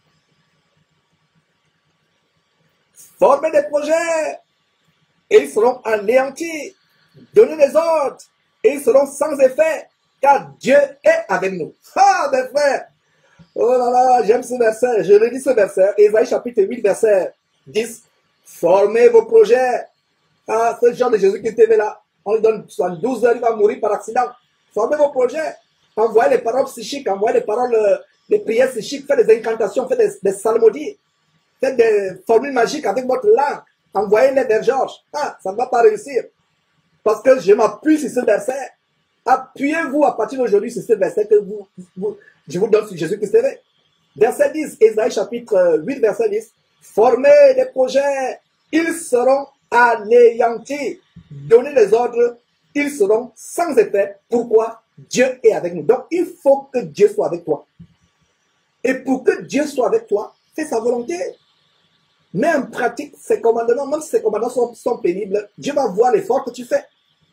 Formez des projets et ils seront anéantis. Donnez des ordres et ils seront sans effet, car Dieu est avec nous. Ah, mes frères! Oh là là, j'aime ce verset. Je relis ce verset. Ésaïe chapitre huit, verset dix. Formez vos projets. Ah, ce genre de Jésus-Christ T V là, on lui donne soixante-douze heures, il va mourir par accident. Formez vos projets. Envoyez les paroles psychiques, envoyez les paroles, euh, les prières psychiques, faites des incantations, faites des, des psalmodies, faites des formules magiques avec votre langue. Envoyez-les vers Georges. Ah, ça ne va pas réussir. Parce que je m'appuie sur ce verset. Appuyez-vous à partir d'aujourd'hui sur ce verset que vous, vous, je vous donne sur Jésus-Christ T V. Verset dix, Ésaïe chapitre huit, verset dix. Formez des projets, ils seront anéantis. Donnez les ordres, ils seront sans effet. Pourquoi? Dieu est avec nous. Donc, il faut que Dieu soit avec toi. Et pour que Dieu soit avec toi, fais sa volonté. Mets en pratique ses commandements, même si ces commandements sont, sont pénibles, Dieu va voir l'effort que tu fais.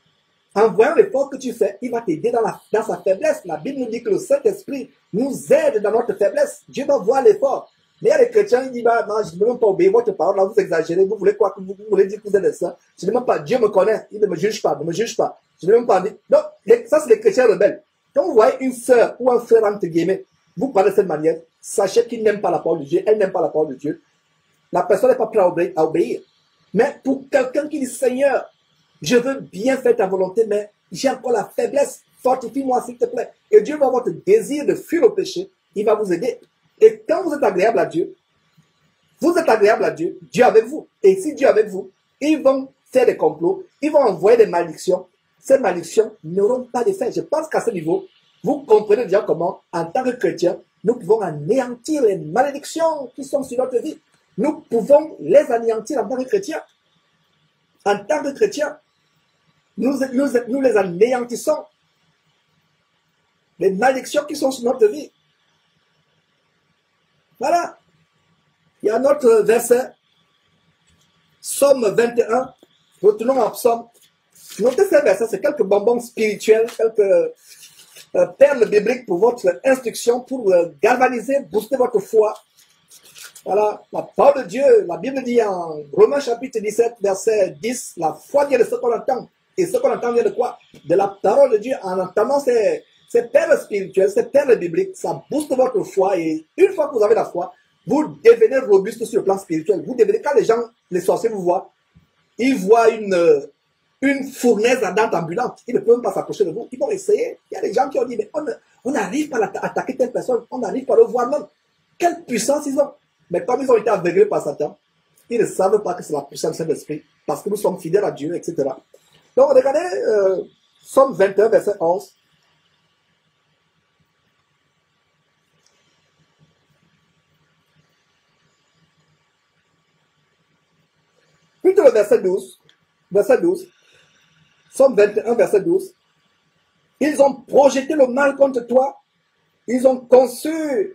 En voyant l'effort que tu fais, il va t'aider dans, la, dans sa faiblesse. La Bible nous dit que le Saint-Esprit nous aide dans notre faiblesse. Dieu va voir l'effort. Mais il y a les chrétiens qui disent, bah, non, je ne veux même pas obéir votre parole, là, vous exagérez, vous voulez quoi, vous, vous voulez dire que vous êtes de ça. Je ne dis même pas, Dieu me connaît, il ne me juge pas, ne me juge pas. Je ne veux même pas dire. Donc, les, ça, c'est les chrétiens rebelles. Quand vous voyez une sœur ou un frère, entre guillemets, vous parlez de cette manière, sachez qu'il n'aime pas la parole de Dieu, elle n'aime pas la parole de Dieu. La personne n'est pas prête à obéir, à obéir. Mais pour quelqu'un qui dit, Seigneur, je veux bien faire ta volonté, mais j'ai encore la faiblesse, fortifie-moi s'il te plaît. Et Dieu va avoir votre désir de fuir le péché, il va vous aider. Et quand vous êtes agréable à Dieu, vous êtes agréable à Dieu, Dieu est avec vous. Et si Dieu est avec vous, ils vont faire des complots, ils vont envoyer des malédictions. Ces malédictions n'auront pas d'effet. Je pense qu'à ce niveau, vous comprenez déjà comment, en tant que chrétien, nous pouvons anéantir les malédictions qui sont sur notre vie. Nous pouvons les anéantir en tant que chrétiens. En tant que chrétiens, nous, nous, nous les anéantissons. Les malédictions qui sont sur notre vie. Voilà. Il y a un autre verset. Psaume vingt et un. Retournons à Psaume. Notez ce verset, c'est quelques bonbons spirituels, quelques euh, perles bibliques pour votre instruction, pour euh, galvaniser, booster votre foi. Voilà, la parole de Dieu, la Bible dit en Romains chapitre dix-sept, verset dix, la foi vient de ce qu'on entend. Et ce qu'on entend vient de quoi? De la parole de Dieu. En entendant ces, ces perles spirituelles, ces perles bibliques, ça booste votre foi. Et une fois que vous avez la foi, vous devenez robuste sur le plan spirituel. Vous devenez, quand les gens, les sorciers vous voient, ils voient une, une fournaise à dents ambulante. Ils ne peuvent pas s'approcher de vous. Ils vont essayer. Il y a des gens qui ont dit, mais on n'arrive pas à attaquer telle personne, on n'arrive pas à le voir même. Quelle puissance ils ont. Mais comme ils ont été aveuglés par Satan, ils ne savent pas que c'est la puissance du Saint-Esprit, parce que nous sommes fidèles à Dieu, et cetera. Donc, regardez euh, Psaume vingt et un, verset onze. Plutôt le verset douze. Verset douze. Psaume vingt et un, verset douze. Ils ont projeté le mal contre toi. Ils ont conçu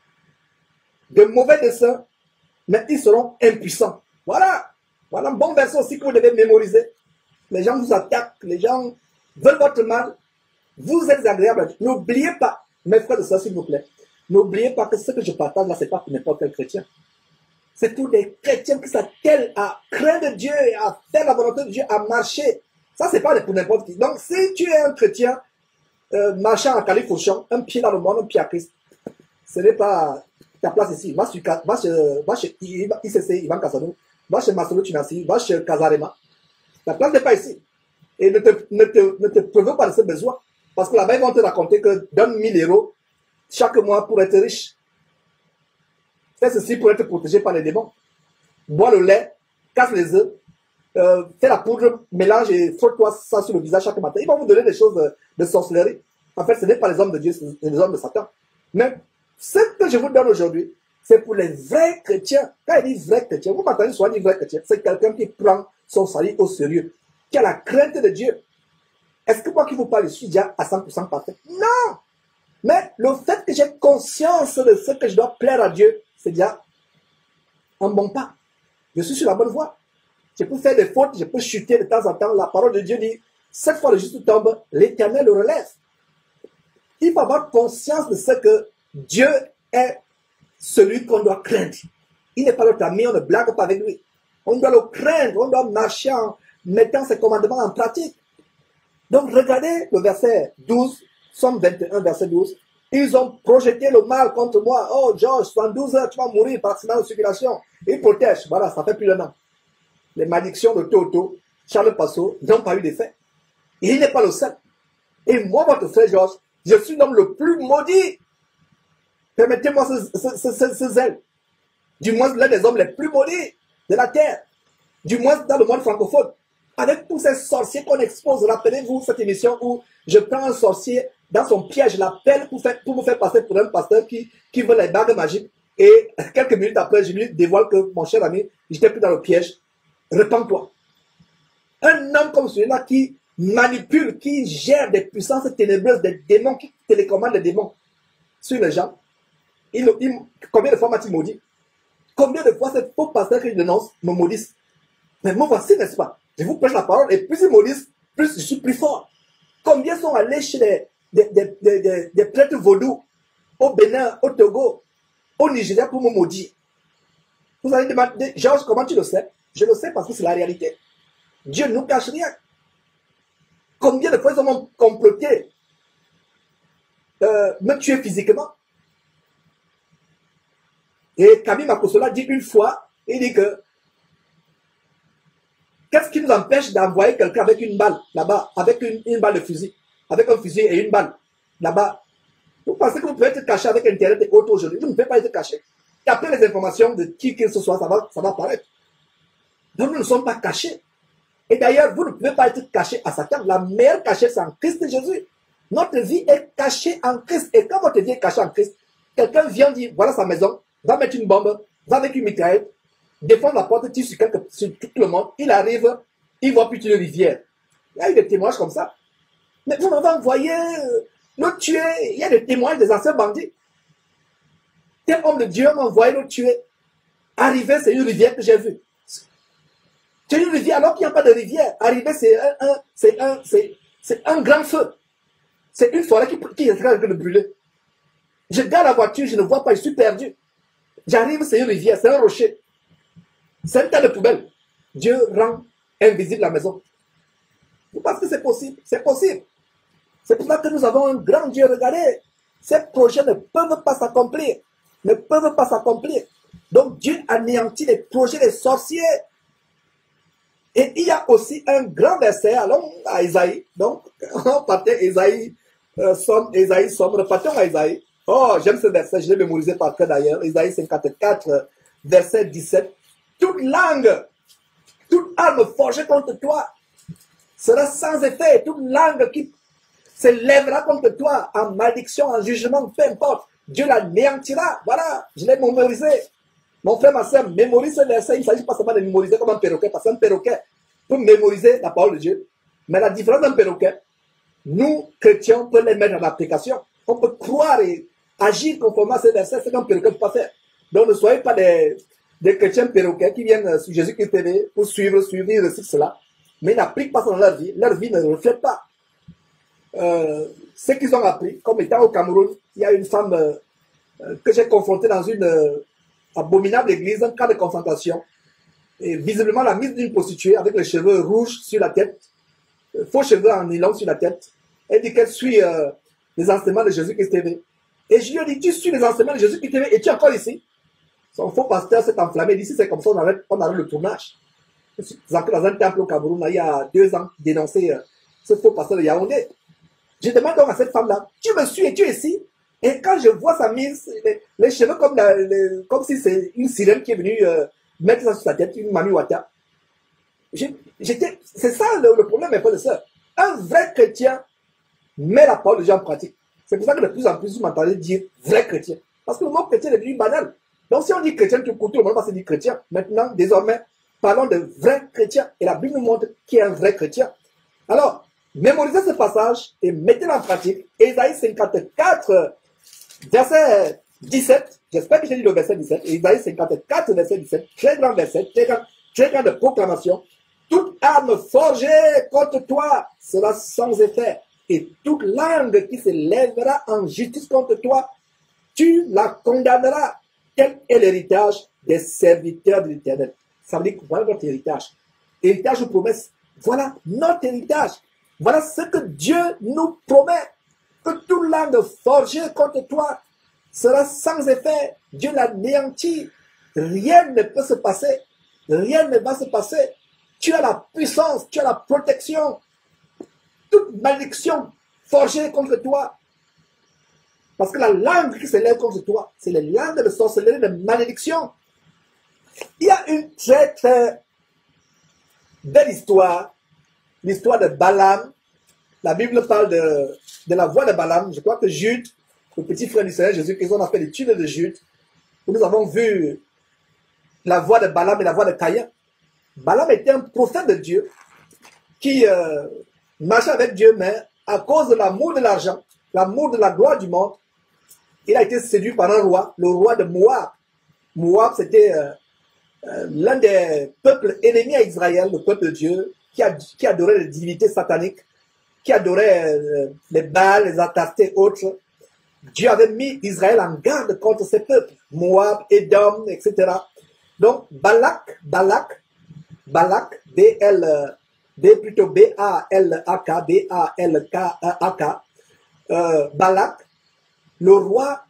de mauvais desseins, mais ils seront impuissants. Voilà. Voilà un bon verset aussi que vous devez mémoriser. Les gens vous attaquent, les gens veulent votre mal. Vous êtes agréable. N'oubliez pas, mes frères et sœurs, s'il vous plaît, n'oubliez pas que ce que je partage là, ce n'est pas pour n'importe quel chrétien. C'est tous des chrétiens qui s'attellent à craindre Dieu, à faire la volonté de Dieu, à marcher. Ça, c'est pas pour n'importe qui. Donc, si tu es un chrétien euh, marchant à califourchon, un pied dans le monde, un pied à Christ, ce n'est pas ta place ici. Va chez, va chez, va chez I C C, Ivan Kassanou, va chez Masolo Tunasi, va chez Kazarema. Ta place n'est pas ici. Et ne te, ne te, ne te prévois pas de ce besoin. Parce que là-bas, ils vont te raconter que donne mille euros chaque mois pour être riche. Fais ceci pour être protégé par les démons. Bois le lait, casse les œufs, euh, fais la poudre, mélange et frotte-toi ça sur le visage chaque matin. Ils vont vous donner des choses de, de sorcellerie. En fait, ce n'est pas les hommes de Dieu, c'est les hommes de Satan. Mais ce que je vous donne aujourd'hui, c'est pour les vrais chrétiens. Quand il dit vrai chrétien, vous m'entendez souvent dire vrai chrétien, c'est quelqu'un qui prend son salut au sérieux, qui a la crainte de Dieu. Est-ce que moi qui vous parle, je suis déjà à cent pour cent parfait? Non! Mais le fait que j'ai conscience de ce que je dois plaire à Dieu, c'est déjà un bon pas. Je suis sur la bonne voie. Je peux faire des fautes, je peux chuter de temps en temps. La parole de Dieu dit, cette fois le juste tombe, l'Éternel le relève. Il faut avoir conscience de ce que Dieu est celui qu'on doit craindre. Il n'est pas notre ami, on ne blague pas avec lui. On doit le craindre, on doit marcher en mettant ses commandements en pratique. Donc regardez le verset douze, Psaume vingt et un, verset douze. Ils ont projeté le mal contre moi. Oh Georges, soixante-douze heures, tu vas mourir par accident de circulation. Ils protègent. Voilà, ça fait plus d'un an. Les malédictions de Toto, Charles Passot n'ont pas eu d'effet. Et il n'est pas le seul. Et moi, votre frère Georges, je suis l'homme le plus maudit. Permettez-moi ce, ce, ce, ce, ce zèle. Du moins, l'un des hommes les plus maudits de la terre. Du moins, dans le monde francophone. Avec tous ces sorciers qu'on expose. Rappelez-vous cette émission où je prends un sorcier dans son piège, je l'appelle pour, pour me faire passer pour un pasteur qui, qui veut les bagues magiques. Et quelques minutes après, je lui dévoile que, mon cher ami, j'étais plus dans le piège. Repends-toi. Un homme comme celui-là qui manipule, qui gère des puissances ténébreuses, des démons, qui télécommande les démons sur les gens. Il, il, combien de fois m'a-t-il maudit? Combien de fois ces faux pasteurs que je dénonce me maudissent? Mais moi voici, n'est-ce pas? Je vous prêche la parole et plus ils maudissent, plus je suis plus fort. Combien sont allés chez les, des, des, des, des, des prêtres vaudous au Bénin, au Togo, au Nigeria pour me maudire? Vous allez demander, Georges, comment tu le sais? Je le sais parce que c'est la réalité. Dieu ne nous cache rien. Combien de fois ils ont comploté euh, me tuer physiquement? Et Camille Makosola dit une fois, il dit que qu'est-ce qui nous empêche d'envoyer quelqu'un avec une balle là-bas, avec une, une balle de fusil, avec un fusil et une balle là-bas? Vous pensez que vous pouvez être caché avec Internet et autres aujourd'hui? Vous ne pouvez pas être caché. Tapez les informations de qui que ce soit, ça va, ça va apparaître. Donc nous ne sommes pas cachés. Et d'ailleurs, vous ne pouvez pas être caché à Satan. La meilleure cachée, c'est en Christ Jésus. Notre vie est cachée en Christ. Et quand votre vie est cachée en Christ, quelqu'un vient dire, voilà sa maison, va mettre une bombe, va avec une mitraillette, défendre la porte, tire sur, quelque, sur tout le monde, il arrive, il voit plus une rivière. Il y a eu des témoignages comme ça. Mais vous m'avez envoyé le tuer, il y a des témoignages des anciens bandits. tel homme de Dieu m'a envoyé le tuer. Arrivé, c'est une rivière que j'ai vue. C'est une rivière alors qu'il n'y a pas de rivière. Arrivé, c'est un, un, c'est un, c'est, c'est un grand feu. C'est une forêt qui, qui est en train de brûler. Je garde la voiture, je ne vois pas, je suis perdu. J'arrive, c'est une rivière, c'est un rocher. C'est un tas de poubelle. Dieu rend invisible la maison. Vous pensez que c'est possible? C'est possible. C'est pour ça que nous avons un grand Dieu. Regardez, ces projets ne peuvent pas s'accomplir. Ne peuvent pas s'accomplir. Donc Dieu anéantit les projets des sorciers. Et il y a aussi un grand verset, allons à Isaïe. Donc, on partait Isaïe, euh, somme, Isaïe, somme, partons à Isaïe. Oh, j'aime ce verset, je l'ai mémorisé par cœur d'ailleurs. Isaïe cinquante-quatre, verset dix-sept. Toute langue, toute arme forgée contre toi sera sans effet. Toute langue qui se lèvera contre toi en malédiction, en jugement, peu importe. Dieu l'anéantira. Voilà, je l'ai mémorisé. Mon frère, ma soeur, mémorise ce verset. Il ne s'agit pas seulement de mémoriser comme un perroquet, parce qu'un perroquet peut mémoriser la parole de Dieu. Mais la différence d'un perroquet, nous, chrétiens, on peut les mettre en application. On peut croire et agir conformément à ce verset, c'est qu'un perroquet ne peut pas faire. Donc ne soyez pas des, des chrétiens perroquets qui viennent sur Jésus-Christ T V pour suivre, suivre, ils récitent cela. Mais ils n'appliquent pas ça dans leur vie. Leur vie ne reflète pas euh, ce qu'ils ont appris. Comme étant au Cameroun, il y a une femme euh, que j'ai confrontée dans une euh, abominable église, un cas de confrontation. Et visiblement la mise d'une prostituée avec les cheveux rouges sur la tête, euh, faux cheveux en nylon sur la tête. Elle dit qu'elle suit euh, les enseignements de Jésus-Christ T V. Et je lui ai dit, tu suis les enseignements de Jésus-Christ T V et tu es encore ici. Son faux pasteur s'est enflammé. D'ici, c'est comme ça, on arrête, on arrête le tournage. Je suis entré dans un temple au Cameroun, il y a deux ans, dénoncé euh, ce faux pasteur de Yaoundé. Je demande donc à cette femme-là, tu me suis et tu es ici. Et quand je vois sa mise, les, les cheveux comme, la, les, comme si c'est une sirène qui est venue euh, mettre ça sur sa tête, une Mami Wata. J'étais, c'est ça le, le problème, mes frères et sœurs. Un vrai chrétien met la parole de Dieu en pratique. C'est pour ça que de plus en plus, vous m'entendez dire vrai chrétien. Parce que le mot chrétien est devenu banal. Donc si on dit chrétien, tout le monde va se dire chrétien. Maintenant, désormais, parlons de vrais chrétiens. Et la Bible nous montre qui est un vrai chrétien. Alors, mémorisez ce passage et mettez-le en pratique. Isaïe cinquante-quatre, verset dix-sept. J'espère que j'ai dit le verset dix-sept. Isaïe cinquante-quatre, verset dix-sept. Très grand verset, très grand, très grande proclamation. Toute arme forgée contre toi sera sans effet. Et toute langue qui se lèvera en justice contre toi, tu la condamneras. Tel est l'héritage des serviteurs de l'Éternel. Ça veut dire que voilà notre héritage. Héritage ou promesse. Voilà notre héritage. Voilà ce que Dieu nous promet. Que toute langue forgée contre toi sera sans effet. Dieu l'anéantit. Rien ne peut se passer. Rien ne va se passer. Tu as la puissance, tu as la protection. Toute malédiction forgée contre toi. Parce que la langue qui se lève contre toi, c'est la langue de sorcellerie, de malédiction. Il y a une très très belle histoire, l'histoire de Balaam. La Bible parle de, de la voix de Balaam. Je crois que Jude, le petit frère du Seigneur Jésus-Christ, on a fait l'étude de Jude. Nous avons vu la voix de Balaam et la voix de Caïn. Balaam était un prophète de Dieu qui euh, marchait avec Dieu, mais à cause de l'amour de l'argent, l'amour de la gloire du monde, il a été séduit par un roi, le roi de Moab. Moab, c'était euh, euh, l'un des peuples ennemis à Israël, le peuple de Dieu, qui, a, qui adorait les divinités sataniques, qui adorait euh, les Baals, les Astartés et autres. Dieu avait mis Israël en garde contre ces peuples, Moab, Édom, et cetera. Donc, Balak, Balak, Balak, B L, B plutôt B A L A K, B A L K A K, euh, Balak, le roi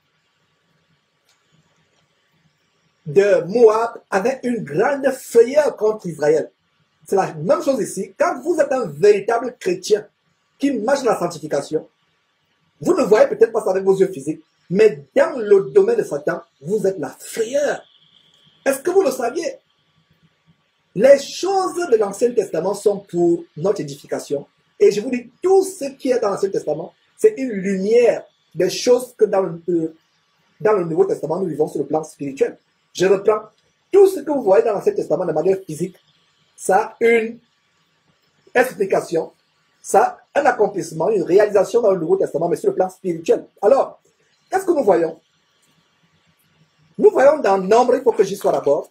de Moab avait une grande frayeur contre Israël. C'est la même chose ici. Quand vous êtes un véritable chrétien qui marche dans la sanctification, vous ne voyez peut-être pas ça avec vos yeux physiques, mais dans le domaine de Satan, vous êtes la frayeur. Est-ce que vous le saviez? Les choses de l'Ancien Testament sont pour notre édification. Et je vous dis, tout ce qui est dans l'Ancien Testament, c'est une lumière des choses que dans le, dans le Nouveau Testament, nous vivons sur le plan spirituel. Je reprends. Tout ce que vous voyez dans l'Ancien Testament de manière physique, ça a une explication, ça a un accomplissement, une réalisation dans le Nouveau Testament, mais sur le plan spirituel. Alors, qu'est-ce que nous voyons? Nous voyons dans Nombre, il faut que j'y sois d'abord.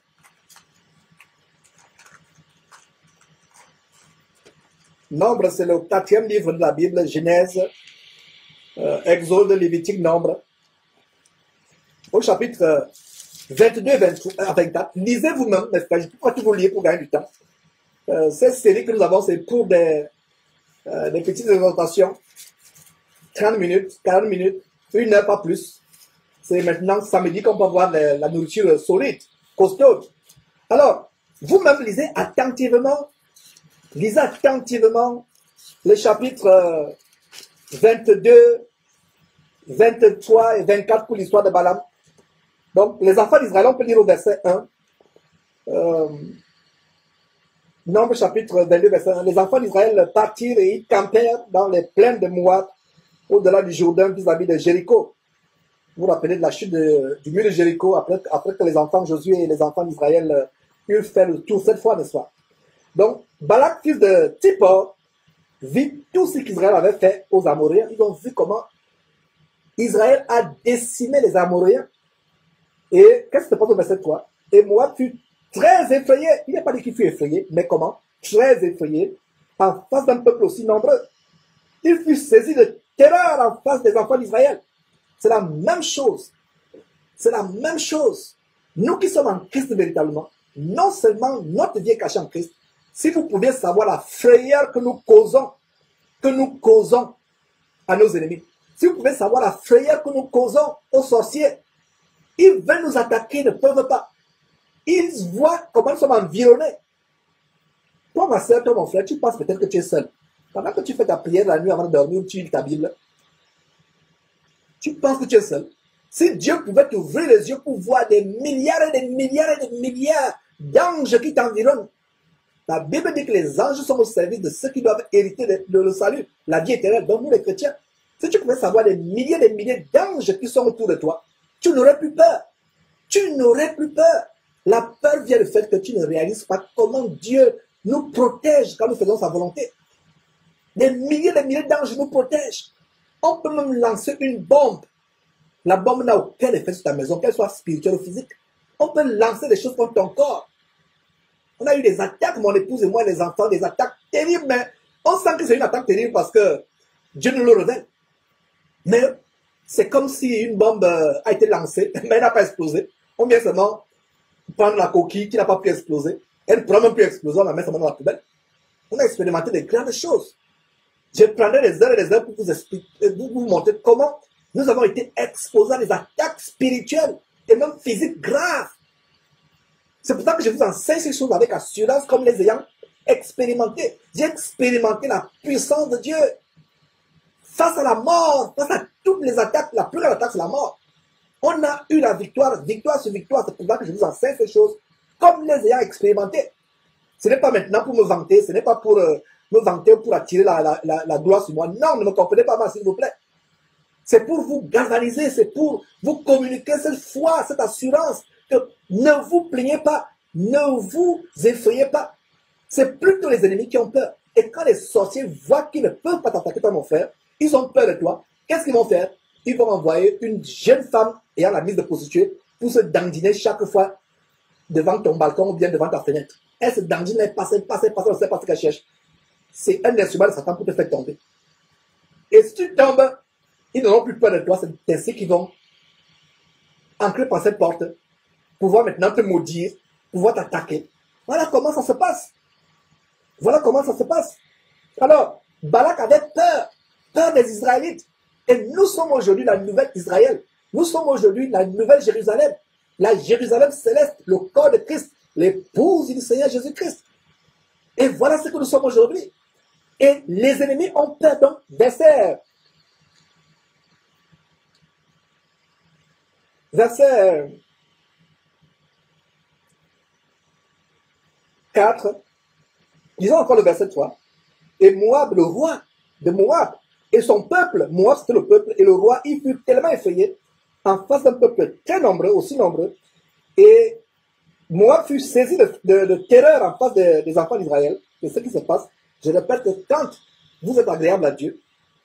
Nombre, c'est le quatrième livre de la Bible, Genèse, euh, Exode, Lévitique, Nombre. Au chapitre vingt-deux à vingt-quatre, lisez vous-même, mes frères, je ne peux pas tout vous lire pour gagner du temps. Euh, cette série que nous avons, c'est pour des, euh, des petites exhortations. trente minutes, quarante minutes, une heure, pas plus. C'est maintenant samedi qu'on peut avoir la, la nourriture solide, costaud. Alors, vous-même lisez attentivement, lisez attentivement les chapitres vingt-deux, vingt-trois et vingt-quatre pour l'histoire de Balaam. Donc, les enfants d'Israël, on peut lire au verset un. Euh, Nombre chapitre vingt-deux, verset un. Les enfants d'Israël partirent et ils campèrent dans les plaines de Moab, au-delà du Jourdain, vis-à-vis de Jéricho. Vous vous rappelez de la chute de, du mur de Jéricho, après, après que les enfants Josué et les enfants d'Israël eurent fait le tour cette fois, n'est-ce pas? Donc, Balak, fils de Tippor, vit tout ce qu'Israël avait fait aux Amoréens. Ils ont vu comment Israël a décimé les Amoréens. Et qu'est-ce qui se passe au verset trois? Et Moab fut très effrayé. Il n'est pas dit qu'il fut effrayé, mais comment? Très effrayé, en face d'un peuple aussi nombreux. Il fut saisi de terreur en face des enfants d'Israël. C'est la même chose. C'est la même chose. Nous qui sommes en Christ véritablement, non seulement notre vie est cachée en Christ, si vous pouviez savoir la frayeur que nous causons, que nous causons à nos ennemis, si vous pouvez savoir la frayeur que nous causons aux sorciers, ils veulent nous attaquer, ils ne peuvent pas. Ils voient comment nous sommes environnés. Toi, ma soeur, toi, mon frère, tu penses peut-être que tu es seul. Pendant que tu fais ta prière la nuit avant de dormir, tu lis ta Bible, tu penses que tu es seul. Si Dieu pouvait t'ouvrir les yeux pour voir des milliards et des milliards et des milliards d'anges qui t'environnent, la Bible dit que les anges sont au service de ceux qui doivent hériter de, de le salut, la vie éternelle. Donc, nous les chrétiens, si tu pouvais savoir des milliers et des milliers d'anges qui sont autour de toi, tu n'aurais plus peur. Tu n'aurais plus peur. La peur vient du fait que tu ne réalises pas comment Dieu nous protège quand nous faisons sa volonté. Des milliers et des milliers d'anges nous protègent. On peut même lancer une bombe. La bombe n'a aucun effet sur ta maison, qu'elle soit spirituelle ou physique. On peut lancer des choses contre ton corps. On a eu des attaques, mon épouse et moi, les enfants, des attaques terribles, mais on sent que c'est une attaque terrible parce que Dieu nous le révèle. Mais c'est comme si une bombe a été lancée, mais elle n'a pas explosé. On vient seulement prendre la coquille qui n'a pas pu exploser. Elle ne pourra même plus exploser, on la met seulement dans la poubelle. On a expérimenté des grandes choses. Je prendrai des heures et des heures pour vous expliquer, pour vous montrer comment nous avons été exposés à des attaques spirituelles et même physiques graves. C'est pour ça que je vous enseigne ces choses avec assurance comme les ayant expérimenté. J'ai expérimenté la puissance de Dieu. Face à la mort, face à toutes les attaques, la plus grande attaque, c'est la mort. On a eu la victoire, victoire sur victoire. C'est pour ça que je vous enseigne ces choses comme les ayant expérimenté. Ce n'est pas maintenant pour me vanter, ce n'est pas pour euh, me vanter, pour attirer la, la, la, la gloire sur moi. Non, ne me comprenez pas mal, s'il vous plaît. C'est pour vous galvaniser, c'est pour vous communiquer cette foi, cette assurance que ne vous plaignez pas, ne vous effrayez pas. C'est plutôt les ennemis qui ont peur. Et quand les sorciers voient qu'ils ne peuvent pas t'attaquer, toi mon frère, ils ont peur de toi. Qu'est-ce qu'ils vont faire? Ils vont envoyer une jeune femme ayant la mise de prostituée pour se dandiner chaque fois devant ton balcon ou bien devant ta fenêtre. Elle se dandine, elle passe, elle passe, elle passe, elle ne sait pas ce qu'elle cherche. C'est un instrument de Satan pour te faire tomber. Et si tu tombes, ils n'auront plus peur de toi. C'est ainsi qu'ils vont entrer par cette porte, pouvoir maintenant te maudire, pouvoir t'attaquer. Voilà comment ça se passe. Voilà comment ça se passe. Alors, Balak avait peur, peur des Israélites. Et nous sommes aujourd'hui la nouvelle Israël. Nous sommes aujourd'hui la nouvelle Jérusalem. La Jérusalem céleste, le corps de Christ, l'épouse du Seigneur Jésus-Christ. Et voilà ce que nous sommes aujourd'hui. Et les ennemis ont peur donc verset, verset quatre, disons encore le verset trois. Et Moab, le roi de Moab, et son peuple, Moab c'était le peuple, et le roi, il fut tellement effrayé en face d'un peuple très nombreux, aussi nombreux, et Moab fut saisi de, de, de terreur en face de, des enfants d'Israël. C'est ce qui se passe. Je répète que quand vous êtes agréable à Dieu,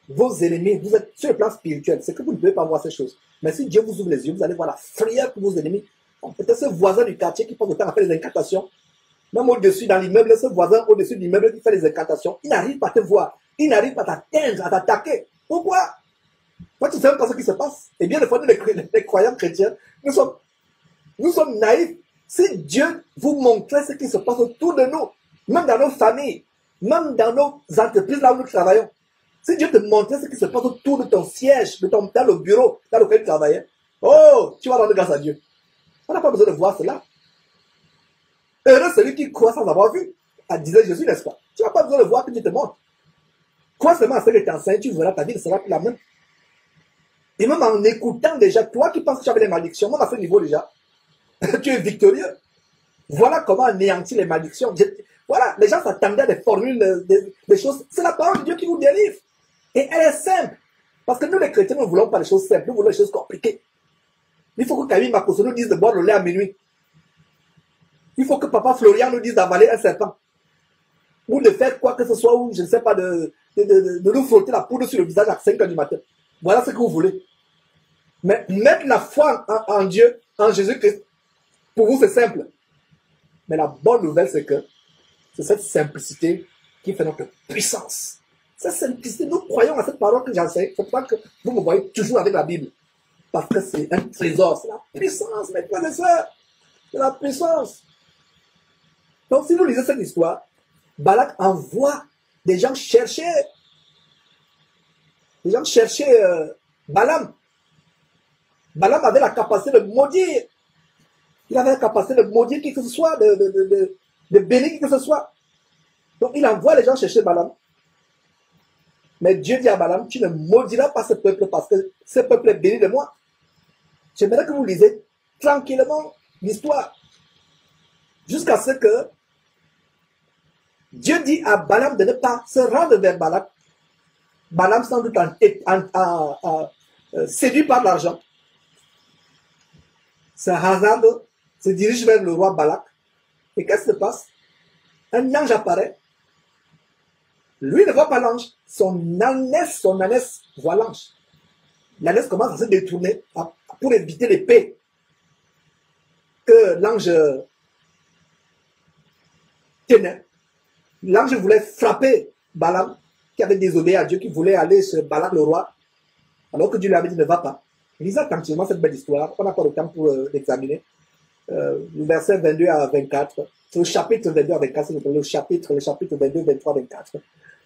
vos ennemis, vous êtes sur le plan spirituel, c'est que vous ne pouvez pas voir ces choses. Mais si Dieu vous ouvre les yeux, vous allez voir la frayeur pour vos ennemis. Peut-être ce voisin du quartier qui passe le temps à faire des incantations. Même au-dessus, dans l'immeuble, ce voisin au-dessus de l'immeuble qui fait les incantations, il n'arrive pas à te voir. Il n'arrive pas à t'atteindre, à t'attaquer. Pourquoi? Toi, tu ne sais pas ce qui se passe. Et bien, des fois, nous, les, les croyants chrétiens, nous sommes, nous sommes naïfs. Si Dieu vous montrait ce qui se passe autour de nous, même dans nos familles, même dans nos entreprises là où nous travaillons, si Dieu te montrait ce qui se passe autour de ton siège, de ton, dans le bureau dans lequel tu travaillais, oh, tu vas rendre grâce à Dieu. On n'a pas besoin de voir cela. Heureux celui qui croit sans avoir vu, disait Jésus, n'est-ce pas? Tu n'as pas besoin de voir que Dieu te montre. Crois seulement à ce que tu enseignes, tu verras, ta vie ne sera plus la même. Et même en écoutant déjà, toi qui penses que tu avais les malédictions, même à ce niveau déjà, tu es victorieux. Voilà comment anéantir les malédictions. Voilà, les gens s'attendaient à des formules, des, des choses. C'est la parole de Dieu qui vous délivre. Et elle est simple. Parce que nous, les chrétiens, nous ne voulons pas les choses simples, nous voulons les choses compliquées. Il faut que Camille Makosso nous dise de boire le lait à minuit. Il faut que Papa Florian nous dise d'avaler un serpent. Ou de faire quoi que ce soit, ou je ne sais pas, de, de, de, de nous frotter la poudre sur le visage à cinq heures du matin. Voilà ce que vous voulez. Mais mettre la foi en, en Dieu, en Jésus-Christ, pour vous c'est simple. Mais la bonne nouvelle c'est que c'est cette simplicité qui fait notre puissance. Cette simplicité, nous croyons à cette parole que j'enseigne. C'est pour ça que vous me voyez toujours avec la Bible. Parce que c'est un trésor, c'est la puissance, mes frères et sœurs. C'est la puissance. Donc si vous lisez cette histoire, Balak envoie des gens chercher, des gens chercher euh, Balaam. Balaam avait la capacité de maudire. Il avait la capacité de maudire qui que ce soit, de, de, de, de, de bénir qui que ce soit. Donc il envoie les gens chercher Balaam. Mais Dieu dit à Balaam, tu ne maudiras pas ce peuple parce que ce peuple est béni de moi. J'aimerais que vous lisez tranquillement l'histoire. Jusqu'à ce que Dieu dit à Balaam de ne pas se rendre vers Balak. Balaam sans doute en, en, en, en, en, séduit par l'argent. Se hasarde, se dirige vers le roi Balak. Et qu'est-ce qui se passe? Un ange apparaît. Lui ne voit pas l'ange. Son ânesse, son ânesse voit l'ange. L'ânesse commence à se détourner pour éviter l'épée que l'ange tenait. L'ange voulait frapper Balaam, qui avait désobéi à Dieu, qui voulait aller chez Balak le roi, alors que Dieu lui avait dit ne va pas. Lisez attentivement cette belle histoire, on n'a pas le temps pour euh, l'examiner. Euh, le verset vingt-deux à vingt-quatre, c'est le chapitre vingt-deux à vingt-quatre, c'est le chapitre, le chapitre vingt-deux, vingt-trois, vingt-quatre.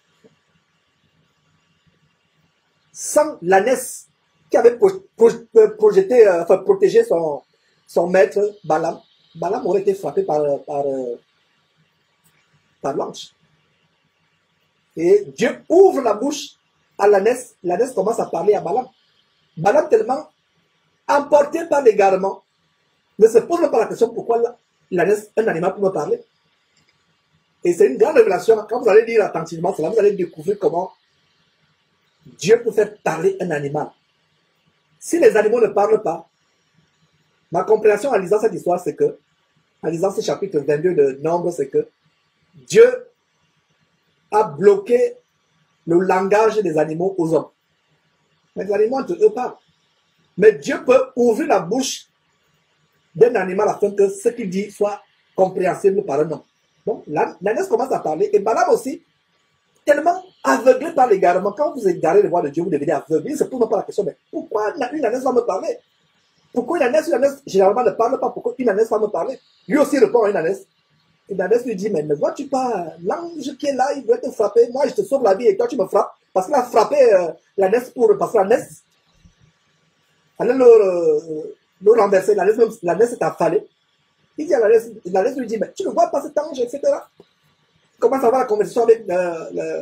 Sans l'ânesse qui avait pro pro projeté, euh, enfin, protégé son, son maître, Balaam, Balaam aurait été frappé par, par, euh, par l'ange. Et Dieu ouvre la bouche à l'ânesse, l'ânesse commence à parler à Balaam. Balaam, tellement emporté par l'égarement, ne se pose pas la question pourquoi l'ânesse, un animal, peut me parler. Et c'est une grande révélation. Quand vous allez lire attentivement cela, vous allez découvrir comment Dieu peut faire parler un animal. Si les animaux ne parlent pas, ma compréhension en lisant cette histoire, c'est que, en lisant ce chapitre vingt-deux de Nombre, c'est que Dieu a bloqué le langage des animaux aux hommes. Mais les animaux entre eux parlent. Mais Dieu peut ouvrir la bouche d'un animal afin que ce qu'il dit soit compréhensible par un homme. Donc, l'ânesse commence à parler. Et Balaam aussi, tellement aveuglé par l'égarement. Quand vous égarez le voix de Dieu, vous devenez aveugle. Il ne se pose pas la question, mais pourquoi une ânesse va me parler? Pourquoi une ânesse, une ânesse généralement ne parle pas? Pourquoi une ânesse va me parler? Lui aussi répond à une ânesse. Et l'ânesse lui dit, mais ne vois-tu pas l'ange qui est là, il doit te frapper. Moi, je te sauve la vie et toi, tu me frappes. Parce qu'il a frappé euh, l'ânesse pour... Parce que l'ânesse allait le, euh, le renverser. L'ânesse est affalée. Il dit à l'ânesse, l'ânesse lui dit, mais tu ne vois pas cet ange, et cetera. Il commence à avoir la conversation avec euh, le,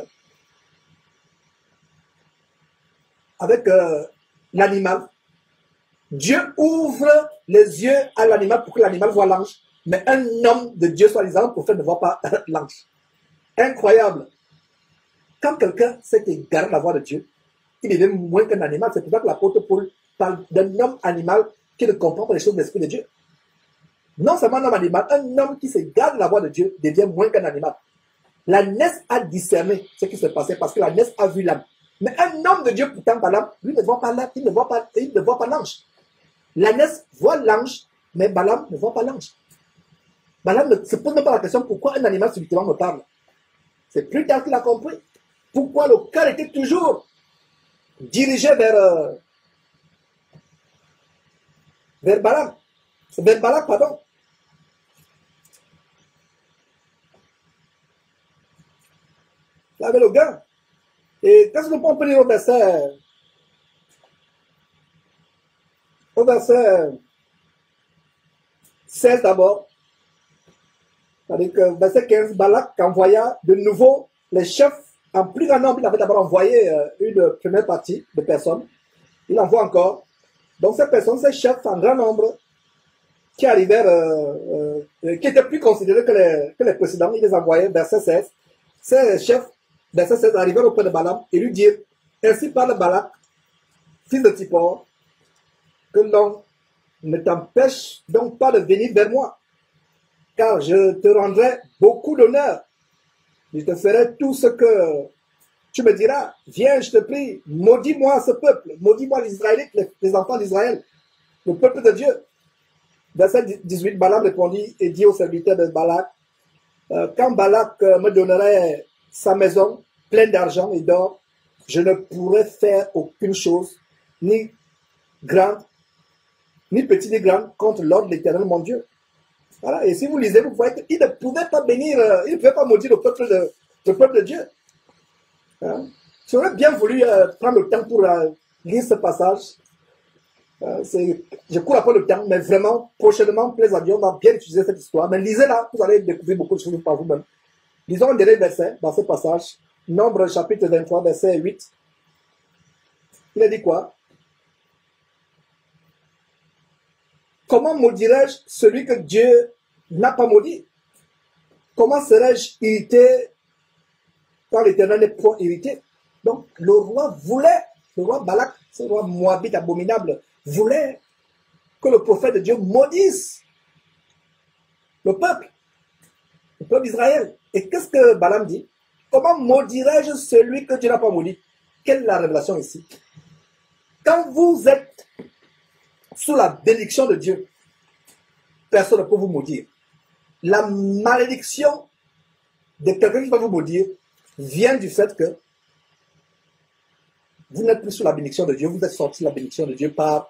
avec euh, l'animal. Dieu ouvre les yeux à l'animal pour que l'animal voit l'ange. Mais un homme de Dieu, soi-disant, prophète, ne voit pas l'ange. Incroyable. Quand quelqu'un sait égarer la voix de Dieu, il devient moins qu'un animal. C'est pour ça que l'apôtre Paul parle d'un homme animal qui ne comprend pas les choses de l'esprit de Dieu. Non seulement un homme animal, un homme qui s'égare la voix de Dieu devient moins qu'un animal. L'ânesse a discerné ce qui se passait parce que l'ânesse a vu l'âme. Mais un homme de Dieu, pourtant, Balaam, lui ne voit pas l'ange, il ne voit pas, il ne voit pas l'ange. L'ânesse voit l'ange, mais Balaam ne voit pas l'ange. Balaam ne se pose même pas la question pourquoi un animal subitement me parle. C'est plus tard qu'il a compris pourquoi le cœur était toujours dirigé vers, euh, vers Balaam. Vers Balak, pardon. Là, avec le gars. Et qu'est-ce qu'on peut dire au verset, au verset seize d'abord. C'est-à-dire que verset quinze, Balak envoya de nouveau les chefs en plus grand nombre. Il avait d'abord envoyé euh, une première partie de personnes. Il envoie encore. Donc ces personnes, ces chefs en grand nombre, qui arrivèrent, euh, euh, qui étaient plus considérés que les, que les précédents, il les envoyait, verset seize. Ces chefs, verset seize, arrivèrent auprès de Balaam et lui dirent, ainsi parle Balak, fils de Zippor, que l'on ne t'empêche donc pas de venir vers moi, car je te rendrai beaucoup d'honneur. Je te ferai tout ce que tu me diras. Viens, je te prie, maudis-moi ce peuple, maudis-moi les Israélites, les, les enfants d'Israël, le peuple de Dieu. Verset dix-huit, Balaam répondit et dit au serviteur de Balak, euh, quand Balak euh, me donnerait sa maison pleine d'argent et d'or, je ne pourrais faire aucune chose, ni grande, ni petite, ni grande, contre l'ordre de l'Éternel, mon Dieu. Voilà. Et si vous lisez, vous voyez qu'il ne pouvait pas bénir, euh, il ne pouvait pas maudire le peuple de, le peuple de Dieu. Hein? J'aurais bien voulu euh, prendre le temps pour euh, lire ce passage. Euh, je cours après le temps, mais vraiment, prochainement, plaise à Dieu, on va bien utiliser cette histoire. Mais lisez-la, vous allez découvrir beaucoup de choses par vous-même. Lisons un dernier verset dans ce passage, Nombre chapitre vingt-trois, verset huit. Il a dit quoi? Comment maudirais-je celui que Dieu n'a pas maudit? Comment serais-je irrité quand l'Éternel n'est point irrité? Donc, le roi voulait, le roi Balak, ce roi moabite abominable, voulait que le prophète de Dieu maudisse le peuple, le peuple d'Israël. Et qu'est-ce que Balaam dit? Comment maudirais-je celui que Dieu n'a pas maudit? Quelle est la révélation ici? Quand vous êtes sous la bénédiction de Dieu, personne ne peut vous maudire. La malédiction de quelqu'un qui va vous maudire vient du fait que vous n'êtes plus sous la bénédiction de Dieu, vous êtes sorti de la bénédiction de Dieu par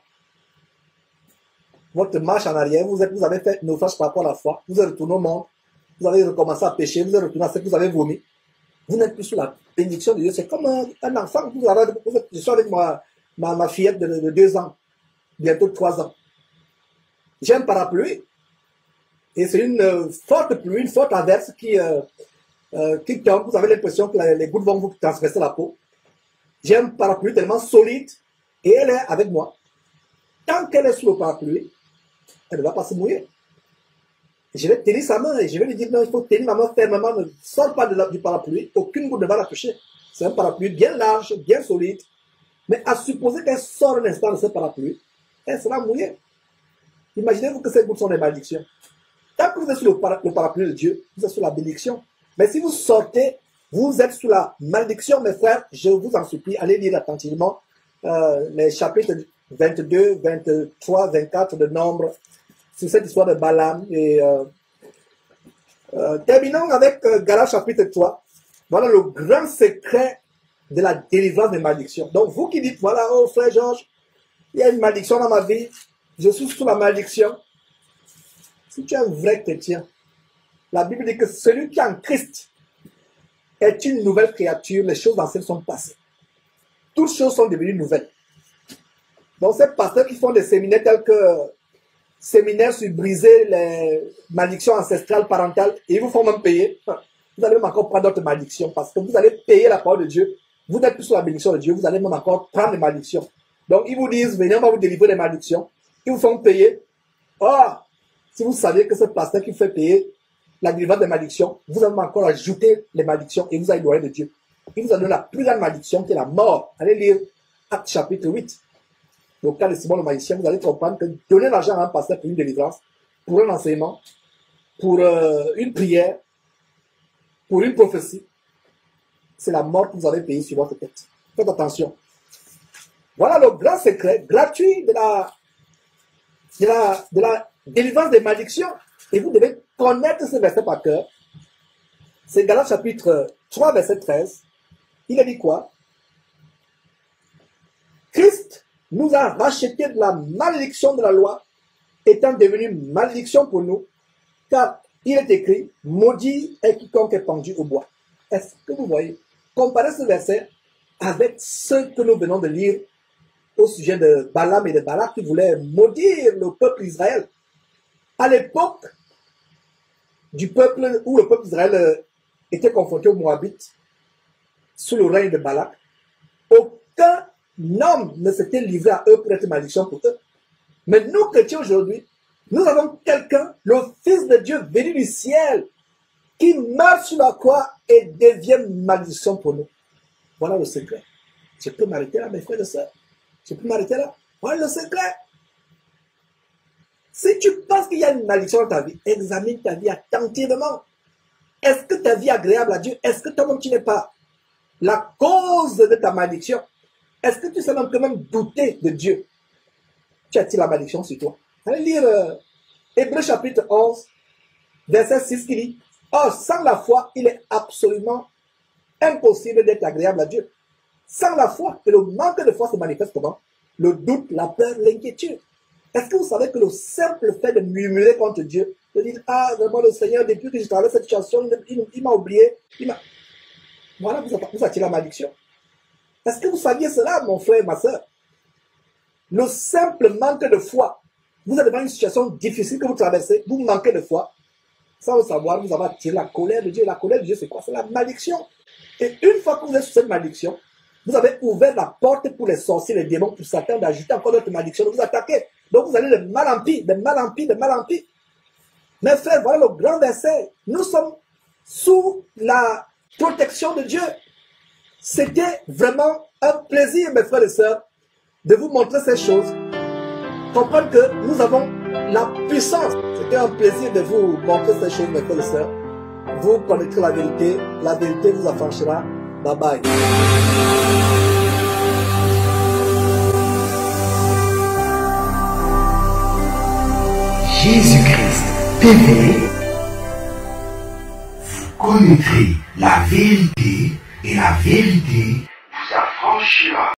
votre marche en arrière, vous, êtes, vous avez fait naufrage par rapport à la foi, vous êtes retourné au monde, vous avez recommencé à pécher, vous êtes retourné à ce que vous avez vomi. Vous n'êtes plus sous la bénédiction de Dieu. C'est comme un, un enfant. Vous avez, vous êtes, je suis avec ma, ma, ma fillette de, de deux ans, bientôt trois ans. J'ai un parapluie. Et c'est une euh, forte pluie, une forte averse qui, euh, euh, qui tombe. Vous avez l'impression que la, les gouttes vont vous transpercer la peau. J'ai un parapluie tellement solide et elle est avec moi. Tant qu'elle est sous le parapluie, elle ne va pas se mouiller. Je vais tenir sa main et je vais lui dire non, il faut tenir ma main fermement, ne sors pas de la, du parapluie, aucune goutte ne va la toucher. C'est un parapluie bien large, bien solide. Mais à supposer qu'elle sort un instant de ce parapluie, elle sera mouillée. Imaginez-vous que ces gouttes sont des malédictions. Tant que vous êtes sous le, para, le parapluie de Dieu, vous êtes sous la bénédiction. Mais si vous sortez, vous êtes sous la malédiction, mes frères, je vous en supplie, allez lire attentivement euh, les chapitres vingt-deux, vingt-trois, vingt-quatre de Nombre, sur cette histoire de Balaam. Et euh, euh, terminons avec euh, Galates chapitre trois. Voilà le grand secret de la délivrance des malédictions. Donc vous qui dites, voilà, oh frère Georges, il y a une malédiction dans ma vie, je suis sous la malédiction. Si tu es un vrai chrétien, la Bible dit que celui qui est en Christ est une nouvelle créature, les choses anciennes sont passées. Toutes choses sont devenues nouvelles. Donc ces pasteurs qui font des séminaires tels que séminaire sur briser les malédictions ancestrales, parentales, et ils vous font même payer. Vous allez même encore prendre d'autres malédictions parce que vous allez payer la parole de Dieu. Vous n'êtes plus sous la bénédiction de Dieu, vous allez même encore prendre des malédictions. Donc ils vous disent, venez, on va vous délivrer des malédictions. Ils vous font payer. Or, si vous saviez que ce pasteur qui fait payer la délivrance des malédictions, vous allez encore ajouter les malédictions et vous allez éloigner de Dieu. Il vous a donné la plus grande malédiction qui est la mort. Allez lire Actes chapitre huit. Au cas de Simon le magicien, vous allez comprendre que donner l'argent à un pasteur pour une délivrance, pour un enseignement, pour euh, une prière, pour une prophétie, c'est la mort que vous avez payée sur votre tête. Faites attention. Voilà le grand secret gratuit de la, de la, de la délivrance des malédictions. Et vous devez connaître ce verset par cœur. C'est Galates chapitre trois, verset treize. Il a dit quoi? Christ nous a racheté de la malédiction de la loi, étant devenu malédiction pour nous, car il est écrit, maudit est quiconque est pendu au bois. Est-ce que vous voyez? Comparez ce verset avec ce que nous venons de lire au sujet de Balaam et de Balak qui voulaient maudire le peuple d'Israël. À l'époque du peuple où le peuple d'Israël était confronté aux Moabites, sous le règne de Balak, aucun homme ne s'était livré à eux pour être malédiction pour eux. Mais nous, chrétiens aujourd'hui, nous avons quelqu'un, le Fils de Dieu venu du ciel, qui meurt sur la croix et devient malédiction pour nous. Voilà le secret. Je peux m'arrêter là, mes frères et sœurs. Je peux m'arrêter là. Voilà le secret. Si tu penses qu'il y a une malédiction dans ta vie, examine ta vie attentivement. Est-ce que ta vie est agréable à Dieu? Est-ce que toi-même tu n'es pas la cause de ta malédiction? Est-ce que tu sais même quand même douter de Dieu? Tu as-t-il la malédiction sur toi? Allez lire euh, Hébreux chapitre onze, verset six qui dit, « Or, sans la foi, il est absolument impossible d'être agréable à Dieu. » Sans la foi, et le manque de foi se manifeste comment? Le doute, la peur, l'inquiétude. Est-ce que vous savez que le simple fait de murmurer contre Dieu, de dire, « Ah, vraiment le Seigneur, depuis que je traverse cette situation, il, il m'a oublié. Il m'a... » Voilà, vous, vous attirez la malédiction. Est-ce que vous saviez cela, mon frère et ma soeur? Le simple manque de foi. Vous êtes dans une situation difficile que vous traversez, vous manquez de foi. Sans le savoir, vous avez attiré la colère de Dieu. La colère de Dieu, c'est quoi? C'est la malédiction. Et une fois que vous êtes sur cette malédiction, vous avez ouvert la porte pour les sorciers, les démons, pour Satan d'ajouter encore d'autres malédictions, de vous attaquer. Donc vous allez de mal en pire, de mal en pire, de mal en pire. Mes frères, voilà le grand verset. Nous sommes sous la protection de Dieu. C'était vraiment un plaisir, mes frères et sœurs, de vous montrer ces choses. Comprendre que nous avons la puissance. C'était un plaisir de vous montrer ces choses, mes frères et sœurs. Vous connaîtrez la vérité. La vérité vous affranchira. Bye bye. Jésus-Christ T V, vous connaîtrez la vérité et la vérité vous affranchira.